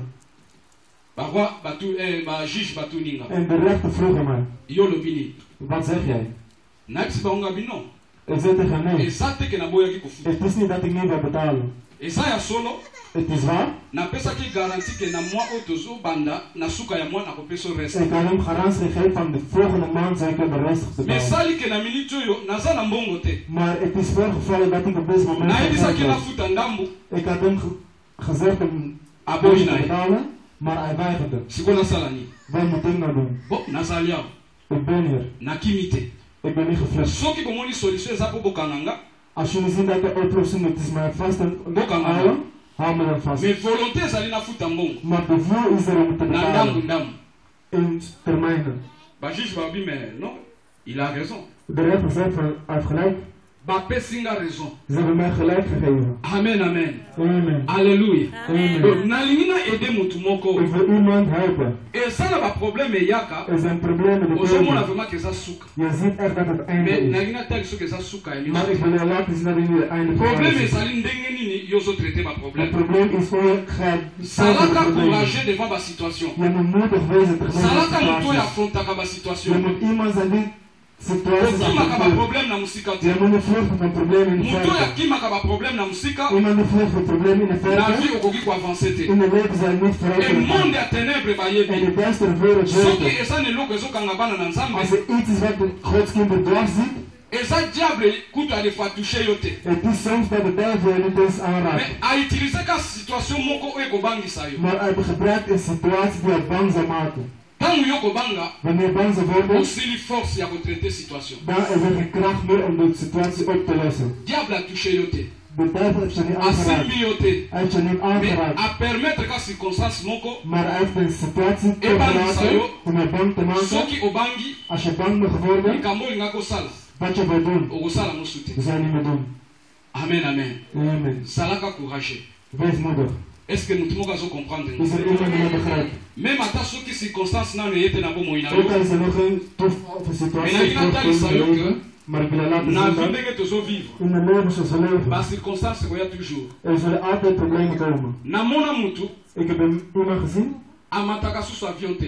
baroi batu eh, bajuge batuni nga En de rechter vroeg mij. yo lobi nini. Wat zeg jij? nayebisi bango nga bino Ik zei tegen hem nee. eza teke naboyaki kofuta, Het is niet dat ik niet wil betalen. eza ya solo. Het is waar. napesaki garanti ke na mwa oyo tozobanda na suka ya mwa nakopesa reste. Ik had hem garantie gegeven van de volgende maand zou ik hem de rest me betalen. esali ke na miniti oyo naza na mbongo te, Maar het is voorgevallen dat ik op deze moment geen nayebisaki geld had. nafuta ndambu Ik had hem ge- gezegd om aboyi te na ye, betalen, maar hij weigerde. sikoyo nasala nini. Wat moet ik nou doen? Bon, nazali awa Ik ben hier. nakimi te. Ik ben niet gevlucht. soki bomoni solution eza mpo bokanga nga, Als jullie zien dat de oplossing het is mij vast en houden, hou me dan vast. me volonté ezali nafuta mbongo Maar de wil is er om te na ndambu betalen. ndambu. In termijnen. bajuge babi mais non, il a raison, De rechter zei van, hij heeft gelijk. bapesi nga raison. Ze hebben mij gelijk gegeven. Amen, amen, Amen. alleluya. Amen. Donc nalingi na ede mutu moko Ik wil iemand helpen. esala baproblème eyaka Er zijn problemen met ozomona leven. vraiment ke eza suka, Je ziet echt dat het einde mais is. nalingi natali soki eza suka ya Maar ik miso. wil je laten zien dat het niet het einde van Problème alles is. ezali ndenge nini yo ozotraite Het baproblème. probleem is hoe je gaat Salaka het probleem. courageux devant basituation, Je moet moedig wezen tegenover salaka de moto oyo situaties. afrontaka Je basituation. moet iemand zijn die situaties okimaka afronteert. baproblème na mosika Je te, moet niet vluchten van problemen in de moto oyo verte. akimaka baproblème na mosika Iemand die vlucht van problemen in de na verte. vie okoki koavance te. In de leven zijn niet vooruit E kunnen gaan. monde ya ténèbre En bayebi de duistere wereld soki weten. eza na eloko ezokanga bana na Als nzambe, er iets is wat de godskinderen dwars ziet, eza diable kutu adefoi touche yo te, het is soms dat de duivel je niet eens aanraakt. mais autilize ka situation moko oyo ekobangisa yo. Maar hij gebruikt een situatie die het bang zou maken. Ntango yo kobanga Wanneer je bang zou worden, osili force ya kotraite situation. dan is er geen kracht meer om de situatie op te lossen. Diable atouche yo te, De duivel heeft je niet aangeraakt. asimbi yo te, Hij heeft je niet mais aangeraakt. apermettre ka circonstance moko Maar hij heeft een situatie Eh, bang toegelaten Sayo. om je bang te maken. soki obangi Als je bang bent geworden, likambo olinga kosala wat je wil doen, okosala mosu te. dat zou je niet meer doen. Amen, amen. Amen. Salaka courageux. Wees moedig. Est-ce que motu moko azocomprendre Is er iemand die je begrijpt? même ata soki circonstance nano eye te na bomoi na Ook al yo, is er nog een toeval of een situatie Maar na voorkomen in Sayo je que- leven, maar ik wil je laten na zien vie dat ndenge tozovivre in de leven zoals we leven, bacirconstance ekoya toujours. er zullen altijd problemen komen. namona mutu Ik heb een- iemand gezien, amataka susu avion te,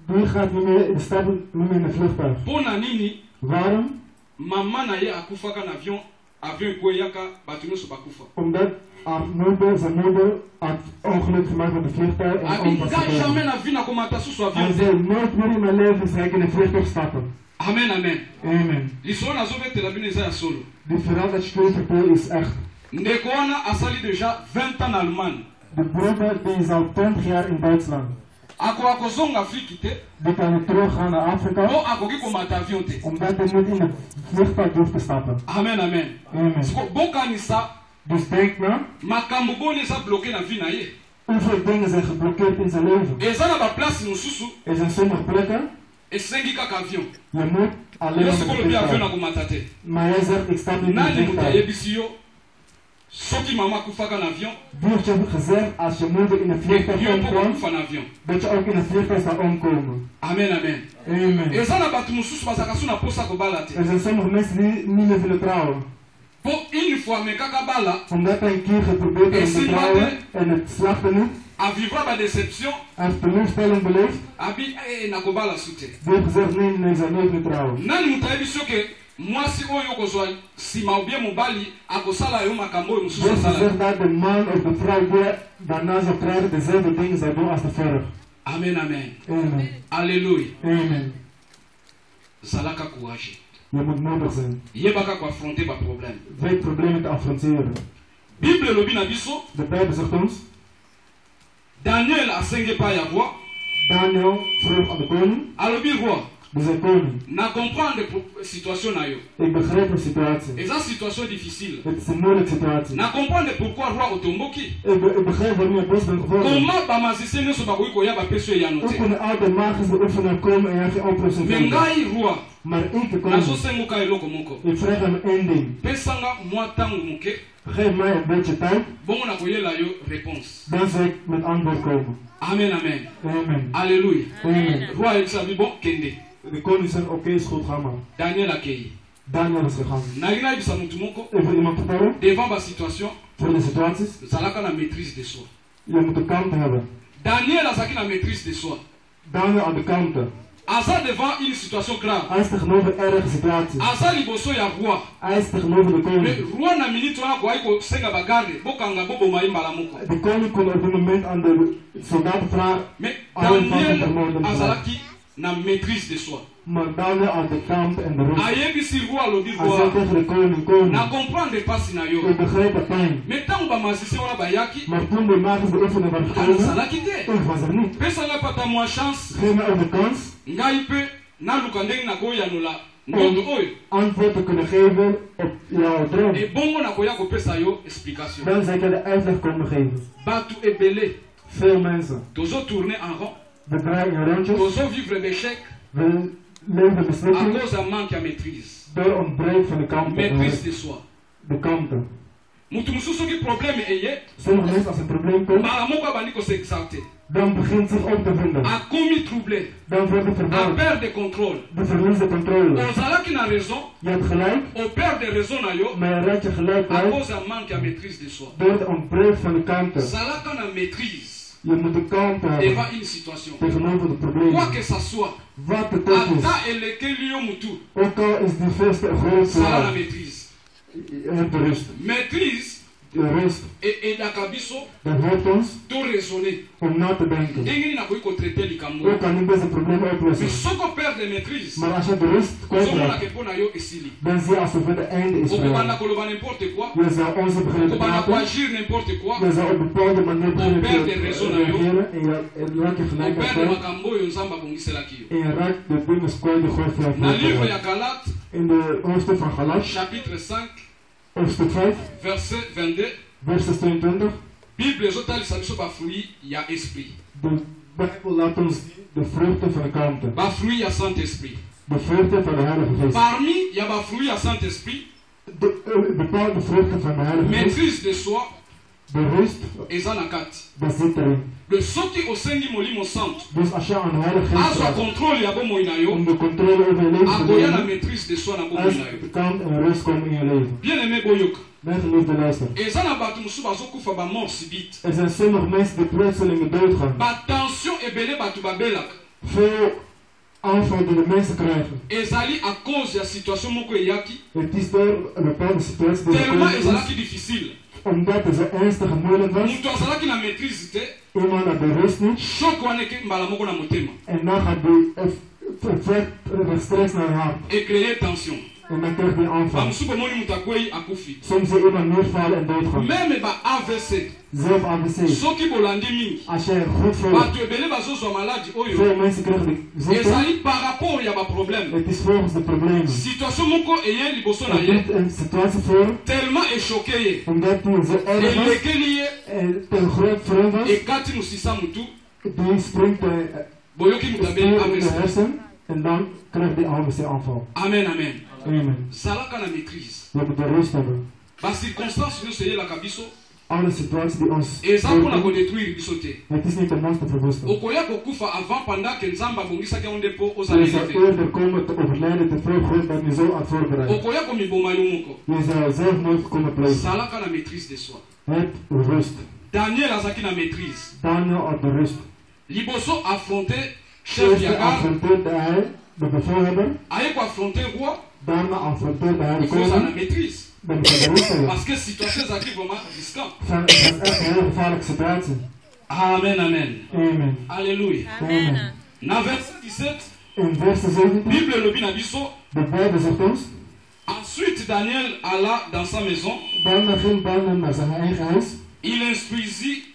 Die gaat niet meer, die stapt niet meer in een vliegtuig. Pona nini, Waarom? mama na ye akufaka na avion, avion ekweyaka, batu nyonso bakufa. Omdat haar moeder, zijn moeder, had ongeluk gemaakt met een vliegtuig en Abi, onpas ga jamais gekomen. na vie na komata susu avion Hij te. zei, nooit meer in mijn leven zal ik in een vliegtuig stappen. Amen, amen. Amen. Lisolo nazobetela bino eza ya solo. Die verhaal dat je kunt vertellen is echt. Ndeko wana asali déjà vingt ans na Allemagne. De broeder die is al twintig jaar in Duitsland. Ako akozonga Afrique te, Die kan niet teruggaan naar Afrika, o akoki komata avion te. omdat hij niet in het vliegtuig hoeft te stappen. Amen, amen. Amen. Siko bokanisa, Dus denk na, makambo boni eza bloqué na vie na ye. hoeveel dingen zijn geblokkeerd in zijn leven. Eza na baplace mosusu, Er zijn sommige plekken, esengi kaka avion. je moet alleen Yo met sikoyo een mpe avion na vliegtuig. komata te. Maar jij zegt, ik stap niet in een Nani moto vliegtuig. ayebisi yo, soki mama akufaka na avion, Wie heeft je gezegd, als je moeder in een vliegtuig yo mpo omkomt, kokufa na avion. dat je ook in een vliegtuig zal omkomen. Amen, amen. Amen. Eza na bato mosusu bazalaka su na posa kobala te. Er zijn sommige mensen die niet meer willen trouwen. Po une fois amekaka bala, Omdat hij een keer geprobeerd heeft om te Is trouwen iemand, en het slachtte niet. avivra badeception, Hij heeft teleurstelling beleefd. abi eh, nakobala su te. Die heeft gezegd, nee, nee, ik zal nooit meer trouwen. Nani moto ayebi soki mwasi oyo okozwa nsima obie mobali akosala yo makambo oyo mosusu Dus asala. gezegd dat de man of de vrouw die daarna zou krijgen dezelfde dingen zou doen als de vorige. Amen, amen. Amen. Alleluia. Amen. Zalaka courage. Je moet moedig zijn. Yebaka koaffronter baproblème. Weet problemen te affronteren. Bible elobi na biso, De Bijbel zegt ons, Daniel asenge epai ya roi, Daniel vroeg aan de koning, alobi roi, die zei koning, na comprendre pro- situation na yo. ik begrijp de situatie. Eza situation difficile. Het is een moeilijke situatie. Na comprendre pourquoi roi otomboki. Ik, be- ik begrijp waarom je boos bent geworden. Comment bamazisien nyonso bakoki koya bapesi yo eyano Hoe te. kunnen al de magische oefenaar komen en jij geen oplossing Me vinden? ngai roi, Maar ik, de koning, nazosengoka eloko moko. ik vraag hem één ding. Pesanga mwa ntango moke, Geef mij een beetje tijd, bongo nakoyela yo réponse. dan zal ik met antwoord komen. Amen, amen. Amen. Alléluia. Amen. Roi ayebisa bi bon kende. De koning zegt, oké, is goed, ga maar. Daniel akei. Daniel is gegaan. Nalingi nayebisa motu moko, Ik wil iemand vertellen, devant basituation, voor de situaties, zalaka na maîtrise de soi. je moet de kant hebben. Daniel azalaki na maîtrise de soi. Daniel aan de kanten. Aza devant une situation grave. Hij is tegenover erge situaties. Aza liboso ya roi. Hij is tegenover de Mais koning. roi na minute wana koyai kosenga bagarde bokanga boboma ye mbala moko. De koning kon op dit moment aan de soldaten vragen, Mais Allen van de Daniel vermoorden azalaki na maîtrise de soi. maar Daniel aan de kant en de rust. Ayebisi roi alobi Hij zei roi. tegen de koning, koning, Na comprendre pasi na ik yo. begrijp de pijn. Mais ntango bamazisi wana bayaki, Maar toen de magische oefenaar waren gekomen, azalaki te. ik was er niet. Pesanga pata mwa chance, Geef mij ook de kans ngai mpe naluka ndenge nakoyanola ndoto oyo. antwoord te kunnen geven op jouw droom. Ebongo nakoya kopesa yo explication. Dan zou ik je de uitleg komen geven. Batu ebele, Veel mensen, tozo tourner en rond, we draaien in rondjes, tozo vivre l'échec we leven à beslissingen cause d'un manque à maîtrise. door ontbreek van de kanten. Maîtrise de soi. De kanten. Mutu mosusu soki problème eye, Sommige mensen als een probleem komt, mbala moko abandi koseexalte, dan begint zich op te vinden. akomi troublé, Dan wordt het a verwaard. perdre contrôle. De verlies de controle. Ozalaki na raison, Je hebt gelijk, o perdre raison na yo, maar je raakt je gelijk à kwijt cause d'un manque à maîtrise de soi. door het ontbreek van de kanten. Zalaka na maîtrise Je moet de kanten hebben devant une situation. tegenover de Quoi problemen. que ça soit, Wat het ook is. ata elekeli yo mutu, Ook al is die veste groot zala na zwaar. maîtrise. Je hebt de rust. Maîtrise, De rust. edaka biso Dat helpt ons to raisonner. om na te denken. Ndenge nini nakoki kotraite likambo. Hoe kan ik deze problemen Mais oplossen? soko perdre maîtrise, Maar als je de rust ozomona kwijtraakt, ke mpo na yo esili. dan zie je alsof het het einde is voor Okobanda jou. koloba n'importe quoi, Je zou onze beginnen te okobanda praten. koagir n'importe quoi, Je zou op een bepaalde manier beginnen perde te raison na yo. reageren en je en je raakt je gelijk operde kwijt. makambo oyo nzambe abongiselaki yo. En je raakt de dingen kwijt die God voor Na livre jou ya Galate, in de hoofdstuk van Galat, chapitre cinq, hoofdstuk vijf, verset vingt-deux, vers tweeëntwintig. Bible ezotalisa biso bafruit ya esprit, De Bijbel laat ons zien de vruchten van de kanten. bafruit ya Saint-Esprit. De vruchten van de Heilige Geest. Parmi ya bafruit ya Saint-Esprit, De uh, bepaalde vruchten van de Heilige Geest. maîtrise de soi De rust, eza na kati. dat zit erin. Le soki osengi molimo santo Dus als je aan de Heilige Geest azwa vraagt contrôle ya bomoi na om yo, de controle over je leven te akoya na nemen, maîtrise de soi na bomoi als na yo. de kant en rust komen in je leven. Bien aimé boyoka, Mijn geliefde luister. eza na bato mosusu bazokufa bamort subite, Er zijn sommige mensen die plotseling doodgaan. batension ebele bato babelaka. Veel aanvallen de mensen krijgen. ezali à cause ya situation moko eyaki Het is door een bepaalde situatie die tellement gekomen ezalaki is, difficile omdat het zo ernstig en moeilijk was. moto azalaki na maîtrise te Iemand had de rust niet choc wana eke mbala moko na motema en dan gaat die effect rechtstreeks naar haar hart. ecréer tension En dan krijgt die aanval. bamosusu bomoni moto akwei akufi Soms zie je iemand neervallen en doodgaan. meme ba A V C Zelf A V C. soki bolandi mingi Als je goed volgt, bato ebele bazozwa maladi oyo veel mensen krijgen die ziekte. ezali par rapport ya baproblème Het is volgens de problemen. situation moko eye liboso na Er ye komt een situatie voor, tellement échoqué ye omdat die zo erg was, elekeli ye en ten groot vreemd was, ekati mosisa motu die springt de boyoki moto abeli stuur in de A V C hersen en dan krijgt die A V C aanval. amen amen Amen. zalaka na maîtrise We moeten de rust hebben. bacirconstance nyonso eyelaka biso Alle situaties die ons eza mpona treffen, kodétruire biso te het is niet om ons te verwoesten. okoya kokufa avant pendant ke nzambe abongisaki yango nde mpo ozala Je zou élevé eerder komen te overlijden te veel goed dan je zo aan het voorbereiden. okoya komiboma yo moko Je zou zelf nooit komen pleiten. zalaka na maîtrise de soi Heb rust. daniel azalaki na maîtrise Daniel had de rust. liboso affronte chef Eerst ya garde affronteerde hij de bevelhebber. aye koaffronte roi Daarna affronteerde hij de ikozala na koning. maîtrise Dan moet je de rust hebben. parce que situation ezalaki vraiment risquant Van- Het is echt een heel gevaarlijke situatie. amen amen Amen. alleluia Amen. na verset dix-sept In vers zeventien, bible elobi na biso de Bijbel zegt ons. ensuite daniel alla dans sa maison Daarna ging Daniel naar zijn eigen huis. il instruisit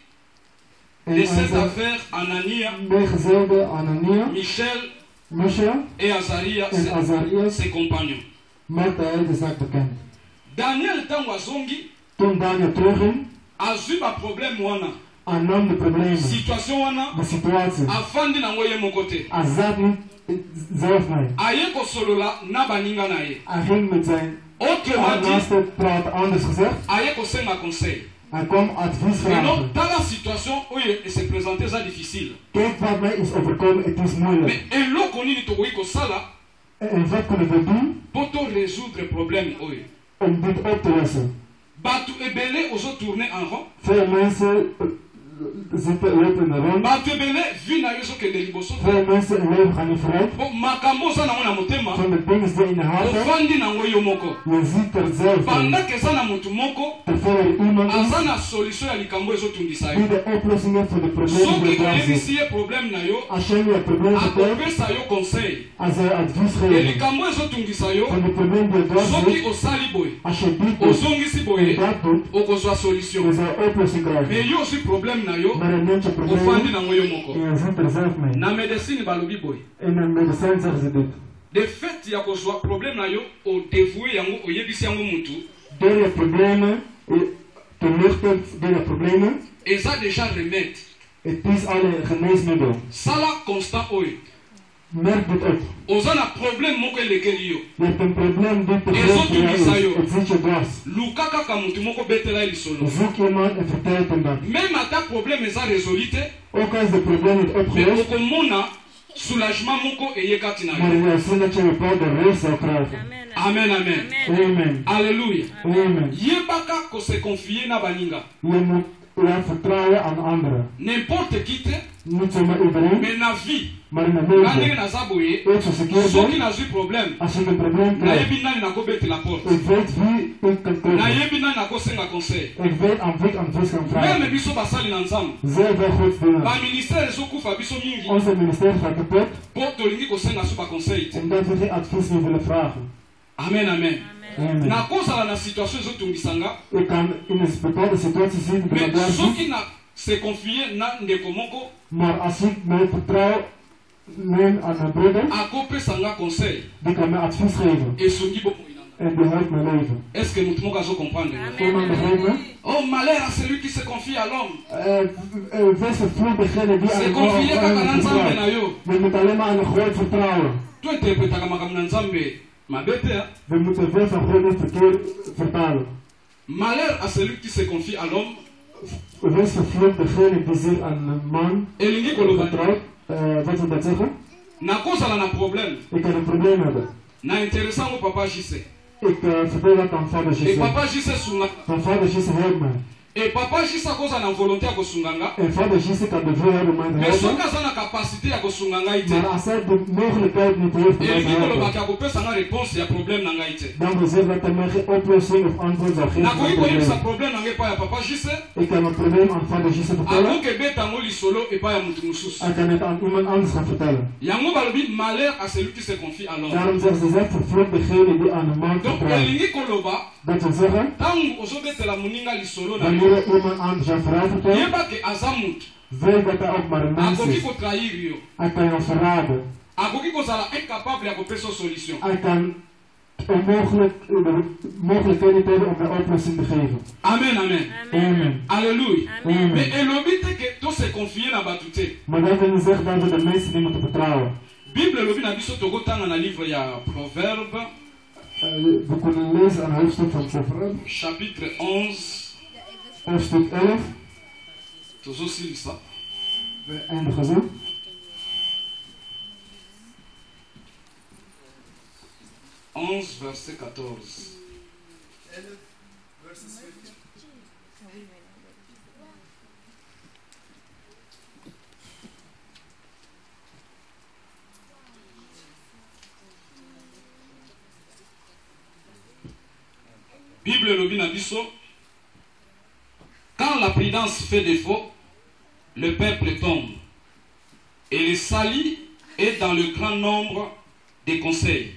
En de aan cette zijn affaire Anania, meegezelde Anania, Michel Misha et Azaria, en ses, Azarias ses compagnons. maakte hij de zaak bekend. Daniel ntango azongi Toen Daniel terugging, azwi baproblème wana aannam de problemen, situation wana de situatie. afandi nango ye moko te Hij zat niet zelf mee. aye kosolola na baninga na ye Hij ging met zijn autrement dit naaste praten, anders gezegd. aye kosenga conseil Hij kwam advies vragen. eno tala situation oyo ese présente eza difficile Kijk wat mij is overkomen, het is mais moeilijk. eloko nini tokoki kosala En wat kunnen we doen mpo to résoudre problème oyo om dit op te lossen? bato ebele ozotourne en rond Veel mensen eh, zitten lopen rond. bato ebele vi na yo ezokende liboso te Veel mensen in leven gaan niet vooruit. po makambo oza nango na motema Van de dingen die in de hart hebben, ofandi nango yo moko je ziet er zelf in. pendant eza na motu moko Terwijl er iemand is aza na solution ya likambo ezotungisa die yo de oplossing heeft voor de problemen soki die er oyebisi zijn. ye problème na yo Als jij nu het probleem vertelt, akopesa yo conseil als hij advies e geeft likambo ezotungisa yo van de probleem die er soki zit, osali boye als je dit doet ozongisi en boye dat doet, okozwa je solution zal oplossing krijgen. mais yo ozwi problème na yo Maar je neemt je ofandi probleem nango yo moko en je zit er zelf mee. na médecine balobi boye In een medicijn zeggen ze dit. de fait ya kozwa problème na yo odevoue yango oyebisi yango mutu Door je problemen eh, te luchten, door je problemen, eza déjà remède het is al een geneesmiddel. sala constant oyo Merk dit op. oza na problème moko elekeli yo Je hebt een probleem die te Ezo groot voor jou tungisa yo. is. Het zit je dwars. luka kaka mutu moko betela ye lisolo Zoek iemand en vertel hem dat. même ata problème eza résolu te Ook al is de probleem niet mais opgelost, okomona soulagement moko eye kati na maar yo je ziet dat je een bepaalde rust zal krijgen. amen amen Amen. alleluya Amen. yebaka kose confie na baninga Je moet laten vertrouwen aan anderen. n'importe qui te Niet zomaar iedereen, mais na vie maar in het na ndenge leven. naza boye Ook zoals ik hier soki ben, nazwi problème als je een probleem krijgt, nayebi nani nakobetela porte ik weet wie ik kan komen. nayebi nani nakosenga conseil Ik weet aan wie ik advies kan meme vragen. biso basali na nzambe Zij wel goed doen. baministère ezokufa biso mingi Onze ministerie gaat kapot, mpo tolingi kosenga so baconseil te omdat we geen advies meer willen vragen. amen amen Amen. nakozala na situation ezotungisanga Ik kan in een bepaalde situatie zien dat ik daar mais zit, soki na se confie na ndeko moko maar als ik mijn vertrouwen neem aan mijn broeder, akopesanga conseil die kan mij advies geven esungi bomoi nanga en die helpt mijn leven. est ce que motu moko azocomprendre Iemand begrijpt me? oh malheur à celui qui se confie à l'homme Eh, eh, Wees vervloekt degene die aan se de confie kaka na nzambe na vertrouwt. yo We moeten alleen maar aan een groot vertrouwen. to interpretaka makambo na nzambe mabe te hein? We moeten veel van God niet verkeerd vertalen. malheur à celui qui se confie à l'homme Wees vervloekt degene die zich aan een man elingi koloba vertrouwt. Eh, wat wil dat zeggen? nakozala na problème Ik kan een probleem hebben. na interessango papa jise Ik uh, vertel dat aan vader e Jesus. papa jise sunga Van vader Jesus helpt mij. Et papa Jisa koza na volonté ya kosunganga. En vader Jisa kan de vrouw hebben om mij te Mais helpen. soka za na capacité ya kosunganga ite. Maar als hij de mogelijkheid niet heeft om mij Et te kiko lo helpen, baka kopesa na réponse ya problème na ngai ite. dan wil zeggen dat hij mij geen oplossing of antwoord zal geven Na op koki het ko yebisa probleem. problème na ngai pa ya papa Jisa. Ik kan een probleem aan vader Jisa vertellen. Ako ke beta ngo lisolo e pa ya mutu mususu. Hij kan het aan iemand anders gaan vertellen. Yango balobi malheur à celui qui se confie à l'homme. Daarom zeggen ze, zegt vervloekt degene die aan de man Donc vertrouwt. elingi koloba Dat wil zeggen, tangu ozobetela moninga lisolo na wanneer yo. je iemand aan zijn vrouw vertelt, Yeba ke aza mutu. weet dat hij ook maar een mens Akoki is. kotrahir yo. Hij kan je verraden. Akoki kozala incapable ya kopesa solution. Hij kan onmogelijk, de mogelijkheid niet hebben om een oplossing te geven. Amen, amen. Amen. Alléluia. Amen. Mais elobi te ke to se confier na batu te. Maar dat wil niet zeggen dat we de mensen die moeten vertrouwen. Bible elobi na biso tokotanga na livre ya Proverbe Uh, we kunnen lezen aan hoofdstuk van Proverbe, chapitre onze. hoofdstuk elf. Tozosilisa. We eindigen zo. onze verset quatorze. Bible elobi na biso. Quand la prudence fait défaut, le peuple tombe. Et le salut est dans le grand nombre des conseils.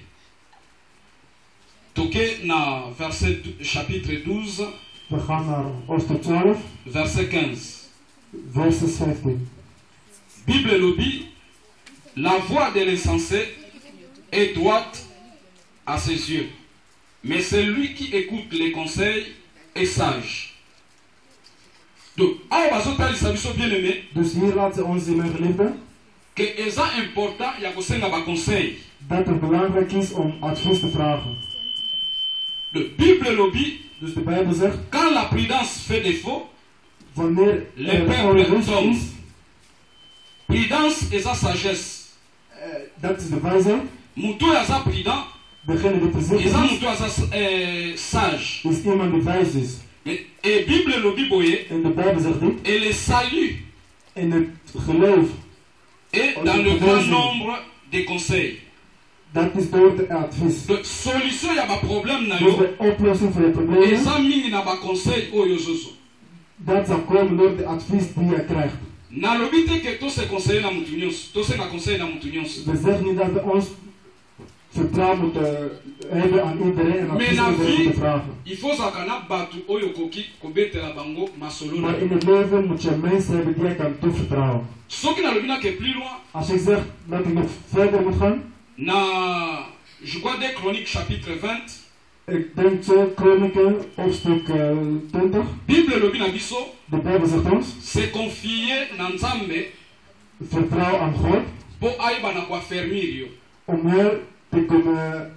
Toké na verset chapitre douze, We gaan naar hoofdstuk twaalf, verset quinze. verset vijftien. Bible lobby, la voix de l'insensé est droite à ses yeux, mais celui qui écoute les conseils est sage. Donc, awa bazotalisa biso bien aimé, Dus hier laat ze ons zien, mijn geliefde, que eza important ya kosenga ba conseil. dat het belangrijk is om advies te vragen. De Bible lobby, Dus de Bijbel zegt, quand la prudence fait défaut, wanneer le er peuple onrust tombe. is, Prudence eza sagesse. uh, dat is de wijsheid. Mutu aza prudent, Degene die voorzichtig eza is, mutu aza eh, sage. is iemand die wijs is. Et, et Bible lobby boye, En de Bijbel zegt dit, et le salut en het geloof, est dans le grand nombre des conseils. dat is door het advies. De solution ya ba problème na Dus yo, de oplossing voor je problemen, eza mingi na ba conseil oyo zozo. dat zal komen door de advies die je krijgt. Na lobi te ke to se conseiller na mutu nyonso, to se na conseil na mutu nyonso. We zeggen niet dat we ons vertrouwen moeten hebben aan iedereen en advies Mais na iedereen vie, moeten vragen. il faut zaka na batu oyo koki kobetela bango masolo na Maar in yo. het leven moet je mensen hebben die je kan toevertrouwen. Soki na lobi na ke plus loin, Als ik zeg dat ik nog verder moet gaan, na je crois des Chroniques chapitre vingt, ik denk zo, Kronieken, hoofdstuk uh, twintig, Bible lobi na biso, de Bijbel zegt ons, se confier na Nzambe vertrouw aan God, po ayeba na koaffermir yo. om heel te kunnen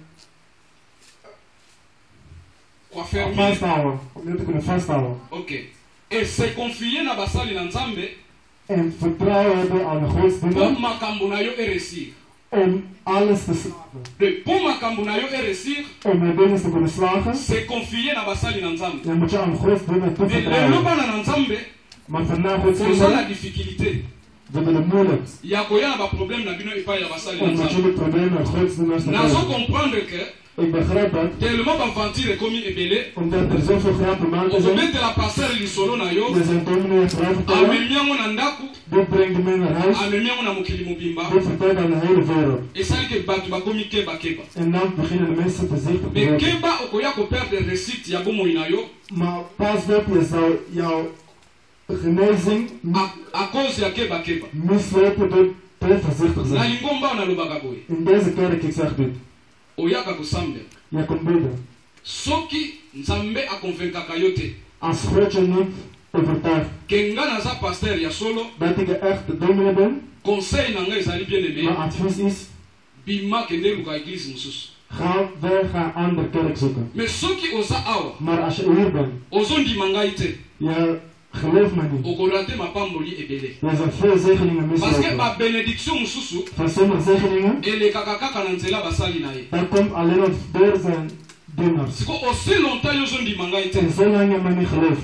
Koaffermir, vasthouden, om heel te kunnen vasthouden. ok. Et se confier na basali na Nzambe En vertrouwen hebben aan de godsdienst, po makambo na yo eresir. om alles te slagen. De po makambo na yo eresir, Om je dingen te kunnen slagen, se confier na basali na Nzambe. dan moet je aan godsdienst Et lelo toevertrouwen. bana na Nzambe, Maar vandaag toza na godsdienst, difficulté. we hebben het moeilijk. Ya koya na ba problème na bino epai ya basali na Omdat Nzambe. jullie problemen met godsdienst te Nazo hebben. comprendre que Ik begrijp dat, tellement baventure ekomi ebele, omdat er zoveel grappen maken zijn. ozobetela passer lisolo na yo, Er zijn dominee vrouw vertellen, amemi yango na ndaku, dit brengt de men naar huis, amemi yango na mokili mobimba, dit vertelt aan de hele wereld. esali ke bato bakomi keba keba. En dan beginnen de mensen voorzichtig te Me worden. keba okoya koperdre réussite ya bomoi na yo, Maar pas op, je zou jouw genezing a, a cause ya keba keba. mislopen door te voorzichtig Na zijn. lingomba nalobaka boye, In deze kerk, ik zeg dit, oyaka kosambe. je komt bidden. Soki Nzambe akonvenkaka yo te, Als God je niet overtuigt ke nga naza pasteur ya solo, dat ik een echte dominee ben, conseil na nga ezali bien mijn aimé, advies is, bima kende luka église mosusu. ga weg, ga een andere kerk zoeken. Mais soki oza awa, Maar als je hier bent, ozondima ngai te, je gelooft me niet. okorate mapamboli ebele. Er zijn veel zegeningen Parce que mislopen. ba bénédiction mosusu Van sommige zegeningen, elekaka kaka na nzela basali na ye. dat komt alleen op door zijn dienaars. Aussi longtemps que je dis manga En zolang je me niet gelooft,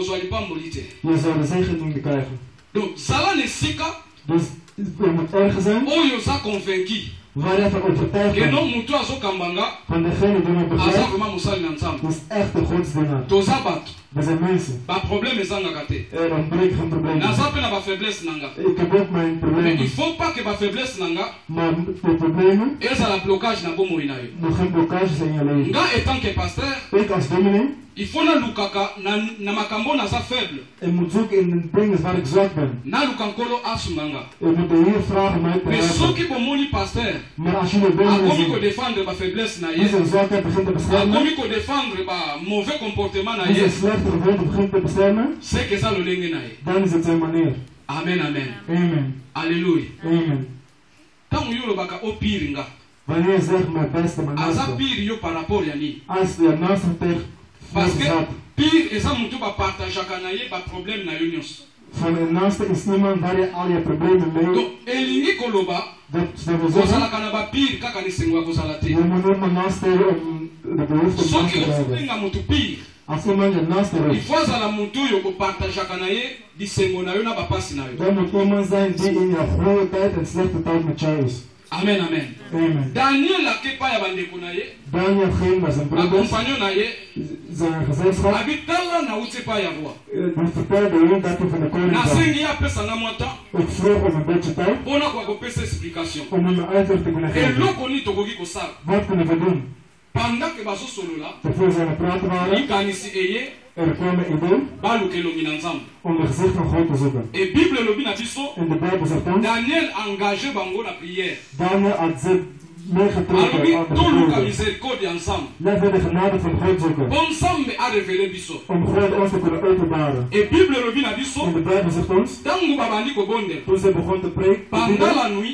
je je zal de zegening niet krijgen. donc, Zala ne sika, Dus je moet ergens zijn Oyo za convaincu waar je van overtuigd que bent. non mutu azo kambanga, Van degene die me aza begrijpt, vraiment musali na nzambe. is echt een godsdienaar. Toza bato, We zijn mensen. ba problème ezanga te. Er ontbreekt geen probleem. Naza pe na ba faiblesse nanga. Ik heb ook mijn Mais problemen. il faut pas que ba faiblesse nanga Maar de problemen, ezala blocage na bomoi na yo. nog geen blokkages in je leven. Nga étant que pasteur, Ik als dominee, il faut na lukaka na, na makambo naza faible. ik moet zoeken in de dingen waar ik zwak ben. Na lukankolo asunganga. Ik moet de Heer vragen mij te Mais helpen. soki bomoni pasteur, Maar als je de dominee akomi ko ziet, défendre ba faiblesse na die zijn ye, zwakheid begint te beschermen, akomi ko défendre ba mauvais comportement na die zijn ye, slechte gewoonte begint te beschermen, c'est que ça lolenge na ye. dan is het zijn manier. Amen, amen. Amen. Alléluia. Amen. Tango yo lobaka o pire nga. Wanneer je zegt mijn beste, mijn Aza naaste, pire yo par rapport ya nini? als je naaste tegen Parce que zat, pire eza mutu ba partageaka na ye ba problème na yo nyonso. van een naaste is niemand waar je al je problemen mee. Donc elingi koloba Dat dat wil zeggen, kozalaka na ba pire kaka lisengo ya kozala te. je moet niet mijn naaste om de behoefte om naast Soki te hebben. ofulinga mutu pire, Als iemand je naaste il heeft, faut azala mutu oyo kopartageaka na ye lisengo na yo na bapasi na yo. dan moet iemand zijn die in je goede tijd en slechte tijd met jou is. Amen, amen. Amen. Daniel akepa ya bandeko na ye, Daniel ging naar zijn broeders, bacompagnon na ye, zijn gezelschap, abitala na uti pa ya roi. die vertelde hun dat hij van de koning kwam. Nasengi apesanga mwa temps Ik vroeg om een beetje tijd mpona kwa kopesa explication. om hem een uitleg te kunnen geven. eloko nini tokoki kosala Wat kunnen we doen? pendant ke bazosolola Terwijl ze aan het praten waren, likanisi eye er kwam een idee baluka elongi na nzambe. om de gezicht van God te zoeken. E bible elobi na biso In de Bijbel zegt ons, Daniel engage bango na prière, Daniel had zich meegetrokken alobi aan de toluka gebeden. miséricorde ya nzambe Laten we de genade van God zoeken, po nzambe arevele biso. om God ons te kunnen openbaren. E bible elobi na In biso de Bijbel zegt ons, ntango babandi kobondela toen ze begon te preken, pendant la nuit,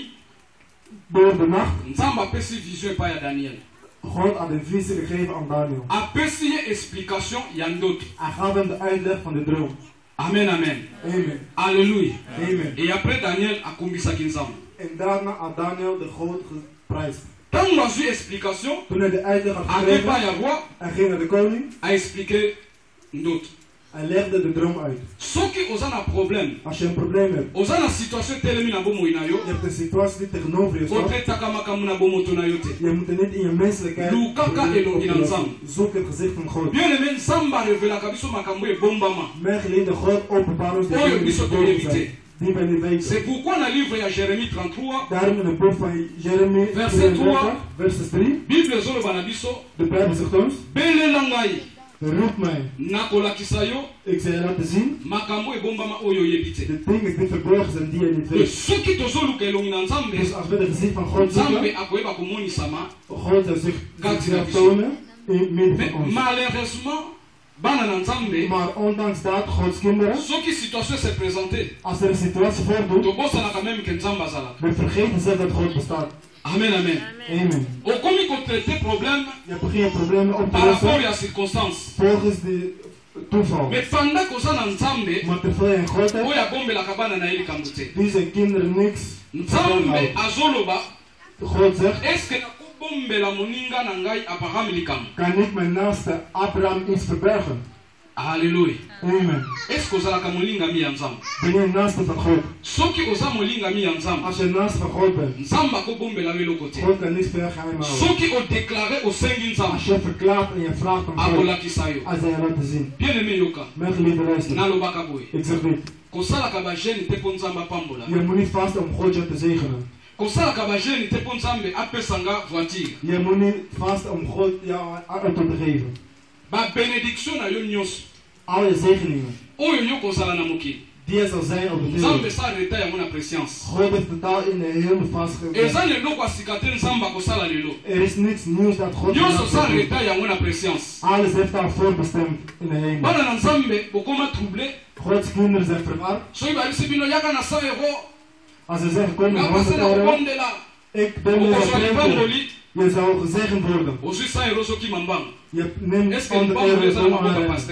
door de nacht, nzambe apesi vision epai ya Daniel, God had een visie gegeven aan Daniel. apesi ye explication ya ndoto. Hij gaf hem de uitleg van de droom. Amen, amen. Amen. Alléluia. Amen. Et après Daniel akumbisaki nzambe. En daarna had Daniel de God geprijsd. Ntango azwi explication, Toen hij de uitleg had akepa gegeven, ya roi hij ging naar de koning. aexplike ndoto. Hij legde de droom uit. Soki oza na problème, Als je een probleem hebt, oza na situation etelemi na bomoi na yo, je hebt een situatie die tegenover je staat, otetaka makambo na bomoto na yo te. je moet er niet in je menselijkheid Lukaka proberen elongi na oplossen. nzambe. Zoek het gezicht van God. Bien-aimé, nzambe arevelaka biso makambo ebombama. Mijn geliefde God, openbaar ons de Oyo dingen die biso verborgen toyebi zijn, te. die wij niet weten. C'est pourquoi na livre ya Jérémie trente-trois, Daarom in het boek van Jeremie Verset drieëndertig, vers drie, Bible ezoloba na biso, de Bijbel zegt ons, belela ngai, roep mij, nakolakisa yo ik zal je laten zien, makambo ebombama oyo oyebi te. de dingen die verborgen zijn die je niet Mais weet. soki tozoluka elongi na nzambe, Dus als we het gezicht van God nzambe zoeken, akoyeba komonisama. God zal zich Kati zich na biso. tonen in het midden Mais van ons. malheureusement, bana na nzambe, Maar ondanks dat, Gods kinderen, soki situation se présente, als er een situatie voordoet, tobosanaka même ke nzambe azalaka. we vergeten zelf dat God bestaat. Amen, amen. Amen. Okomi kotraite problème Je begint problemen op te par rapport lossen ya circonstance. volgens de toeval. Mais pendant koza na nzambe, Maar terwijl je een God hebt, oyo abombelaka bana na ye likambo te. die zijn kinderen niks Nzambe vertellen. azoloba, God zegt, est-ce que nakobombela moninga na ngai Abraham likambo? kan ik mijn naaste Abraham iets verbergen? Alléluia. Amen. Est-ce que ozalaka molingami ya nzambe? Ben je een naaste van God? Soki oza molingami ya nzambe, Als je een naaste van God bent, nzambe akobombela yo eloko te. God kan niks vergeheim houden. Soki odeklare osengi nzambe, Als je verklaart en je vraagt om God, akolakisa yo. hij zal je laten zien. Bien-aimé yoka, Mijn geliefde luister, nalobaka boye. ik zeg dit. Kosalaka bagene te mpo nzambe apambola. Je moet niet vast om God je te zegenen. Kosalaka bagene te mpo nzambe apesanga voiture. Je moet niet vast om God jouw auto te geven. Babenediction na yo nyonso, Al je zegeningen, oyo yo kozala na mokili, die er zal zijn op de nzambe wereld. esala leta yango na prescience. God heeft totaal in de hemel vastgelegd. Eza leloko ya sika te nzambe akosala lelo. Er is niets nieuws dat God Nyonso heeft osala gedaan. leta yango na prescience. Alles heeft al voorbestemd in de hemel. Bana na nzambe bokoma trouble, Gods kinderen zijn verward. soki babisi bino yaka na cent euro, Als ze zeggen, kom met nga pase honderd na euro, kobondela, ik ben weer okozwa een libangoli, je zou gezegend worden. ozwi cent euro soki mambanga. Je neemt Est-ce que honderd libangoli eza na euro maboko ya aan. paster?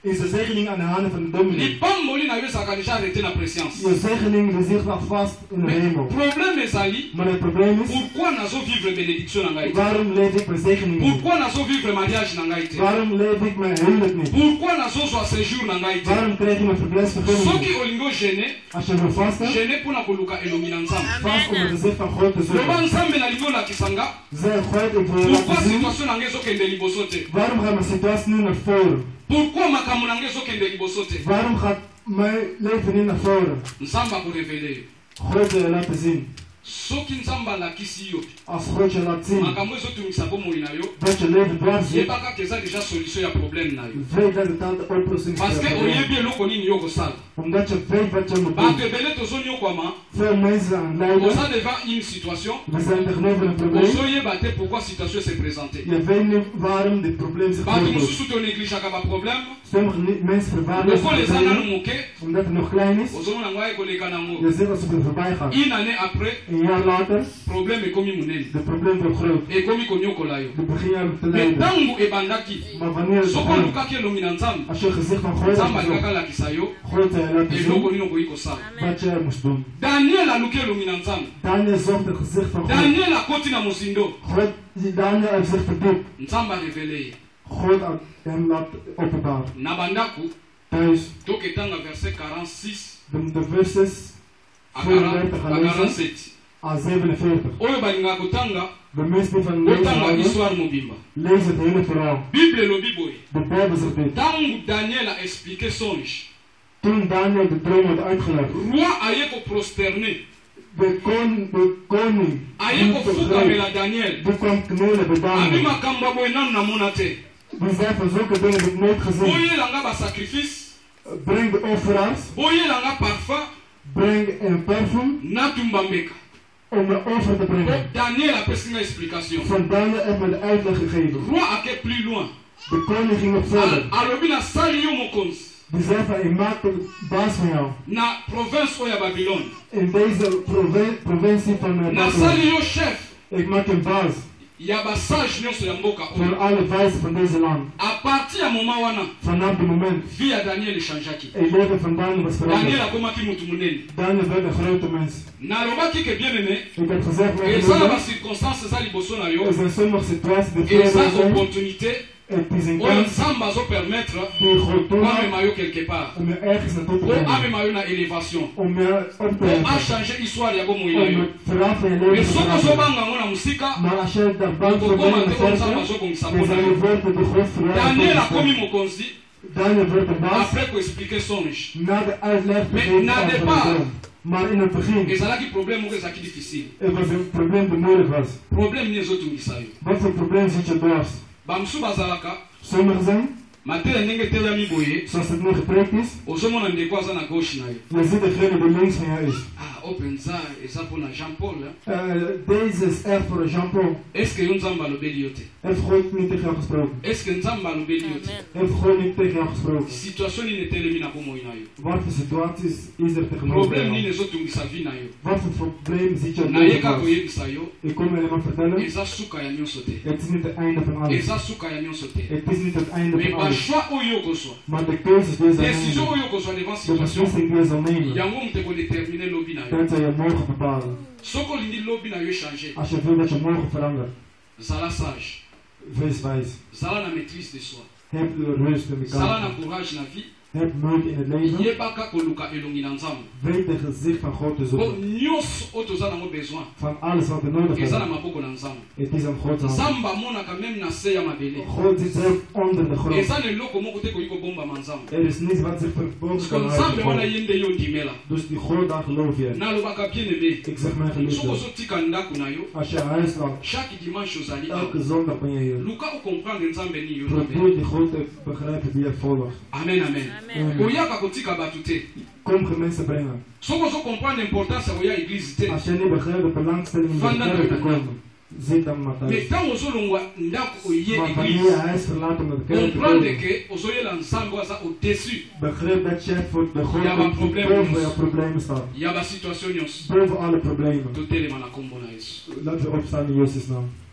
is de zegening aan de handen van de dominee. lipamboli na yo ezalaka déjà arrêté na préscience. Je zegening die zich nog vast in de Mais hemel. problème ezali Maar het probleem is, pourquoi nazovivre bénédiction na ngai te? waarom leef ik mijn zegening niet? Pourquoi nazovivre mariage na ngai te? Waarom leef ik mijn huwelijk niet? Pourquoi nazozwa séjour na ngai te? Waarom krijg je mijn verblijfsvergunning soki niet? olingo gene Als je wil vasten, gene mpona koluka elongi na nzambe vast om het gezicht van God te loba zoeken. nzambe nalingi olakisa nga Zeg God, ik wil pourquoi laten zien. situation na ngai ezokende liboso te? Waarom gaat mijn situatie niet naar voren? Pourquoi makambo na ngai ezokende liboso te? Waarom gaat mijn leven niet naar voren? nzambe akorevele God wil je laten zien. soki nzambe alakisi yo Als God je laat zien makambo ezotungisa bomoi na yo dat je leven dwars zit, yebaka ke eza déjà solution ya problème na yo weet dat het dan de oplossing is. parce voor que het probleem. oyebi eloko nini yo kosala Omdat je weet wat je moet bato doen. ebele tozonyokwama Veel mensen aan het lijden. oza devant une situation We zijn tegenover een probleem. ozoyeba te pourquoi situation s'est présentée Je weet niet waarom dit probleem zich bato voordoet. mosusu tonegligeaka baproblème Sommige ni- mensen verwaarlozen lokola het eza nanu probleem moke omdat het nog klein is. ozomona ngo ayekoleka nango Je ziet als het er voorbij gaat. une année après Een jaar later, problème ekomi monene het probleem wordt groot. ekomi konyokola yo Je begint je te mais lijden. ntango ebandaki Maar wanneer het soko begint, olukaki elongi na nzambe als je het gezicht van God nzambe hebt alingaka gezocht, alakisa yo God zal je laten eloko zien nini okoki kosala wat je moest doen. daniel aluki elongi na nzambe Daniel zocht het gezicht van God. daniel akoti na mozindo God, Daniel heeft zich verdiept. nzambe arevele ye God had hem laten openbaren. na bandako Thuis, toketanga verset quarante-six de, de verses à vierendertig gaan lezen quarante-sept à zevenenveertig. oyo balingaka kotanga De meeste van deze otanga houden, histoire mobimba lees het hele verhaal. bible elobi boye De Bijbel zegt dit. ntango daniel a expliqué songe Toen Daniel de droom had uitgelegd, roi aye koprosterne de, kon, de koning aye die begreep, kofukamela daniel die kwam knelen bij abi Daniel. makambo ya boye nanu namona te Die zei van zulke dingen heb ik nooit gezien. boyelanga basacrifice Breng de offeraars, boyelanga parfum breng een parfum natumba mbeka om de offer te po brengen. daniel apesi nga explication Van Daniel heeft me de uitleg gegeven. roi ake plus loin De koning ging nog verder. Al- alobi nasali yo mokonzi Die zei van, ik maak de baas van jou. na province oyo ya babylone In deze provi- provincie van uh, nasali Babylon. yo chef Ik maak een baas ya basage nyonso ya mboka voor oyo alle wijzen van deze land. a partir ya moment wana Vanaf het moment, vie ya daniel echangeaki het leven van Daniel was daniel veranderd. akomaki mutu monene Daniel werd een grote mens. nalobaki ke bien aimé Ik heb gezegd, mijn eza na broeder, bacirconstance eza liboso na er yo zijn sommige situaties die eza veel zijn. opportunité Het is een oyo kans nzambe azopermettre die God toelaat amema yo quelque part om je ergens naartoe te po brengen. amema yo na élévation Om je op te po heffen. achange histoire ya bomoi na Om yo het verhaal van je mais leven te soki veranderen. ozobanga yango na mosika Maar als je daar bang voor okokoma bent in te de oyo nzambe verse, azobongisa dan mpona zijn yo je woorden die God daniel verandert. akomi mokonzi Daniel werd een baas après koexplike songe na de uitleg te Mais geven na van de départ, droom. Maar in het begin, ezalaki problème moko ezalaki difficile er was een probleem dat moeilijk was. problème nini ezotungisa yo Wat voor probleem zit je dwars? bamosusu bazalaka Sommigen zijn, mateya ndenge etelemi boye zoals het nu gepreekt is, ozomona ndeko aza na gauche na yo je ziet degene die links van jou is. ah oyo mpenza eza mpona jean paul hein? Uh, deze is echt voor Jean-Paul. est ce que yo nzambe alobeli yo te Heeft God niet tegen jou gesproken? est ce que nzambe alobeli yo te Heeft God niet tegen jou gesproken? situation nini etelemi na bomoi na yo Wat voor situaties is er tegenover problème nini jou? ezotungisa vie na yo Wat voor probleem zit je nayeka dwars? koyebisa yo Ik kom je alleen maar vertellen, eza suka ya nyonso te het is niet het einde van alles. eza suka ya nyonso te Het is niet het einde mais van alles. bachoix oyo okozwa Maar de keuzes die je zal décision nemen, oyo okozwa devant de situation beslissing die je zal nemen, yango moto ekodetermine lobi na yo dat zal je morgen bepalen. soki olingi lobi na yo echange Als je wil dat je morgen verandert, zala sage wees wijs. zala na maîtrise de soi Heb de rust in de zala na kamer. courage na vie Heb moed in het leven. yebaka koluka elongi na nzambe Weet het gezicht van God te po zoeken. nyonso oyo toza nango besoin Van alles wat we nodig eza na hebben. maboko na nzambe Het is aan Gods hand. nzambe amonaka meme na se ya mabele God zit zelf onder de grond. eza na eloko moko te koki kobombama nzambe Er is niets wat zich verborgen parceke kan nzambe wana houden. ye nde yo ndimela Dus die God, daar geloof je. nalobaka bien aimé Ik zeg mijn soki geliefde. ozotika ndako na yo Als je huis laat, chaque dimanche ozali elke awa zondag ben je hier. luka okomprendre nzambe nini yo nzambe Probeer die God te begrijpen die je volgt. amen amen Amen. koyaka kotika bato te Kom mensen brengen. soki ozokomprendre importance ya koya eglize te Als je niet begrijpt de belangstelling in de kerk te komen, zit dan maar mais thuis. ntango ozolongwa ndako oye Maar wanneer je eglize huis verlaat om naar de kerk te comprendre komen, ke ozoyela nzambe oyo aza au-dessus begrijp dat je voor de God Ja, maar die probleem boven is- je problemen staat. ya basituation nyonso Boven alle problemen. totelema na nkombo na yesu Laten we opstaan in Jezus' naam.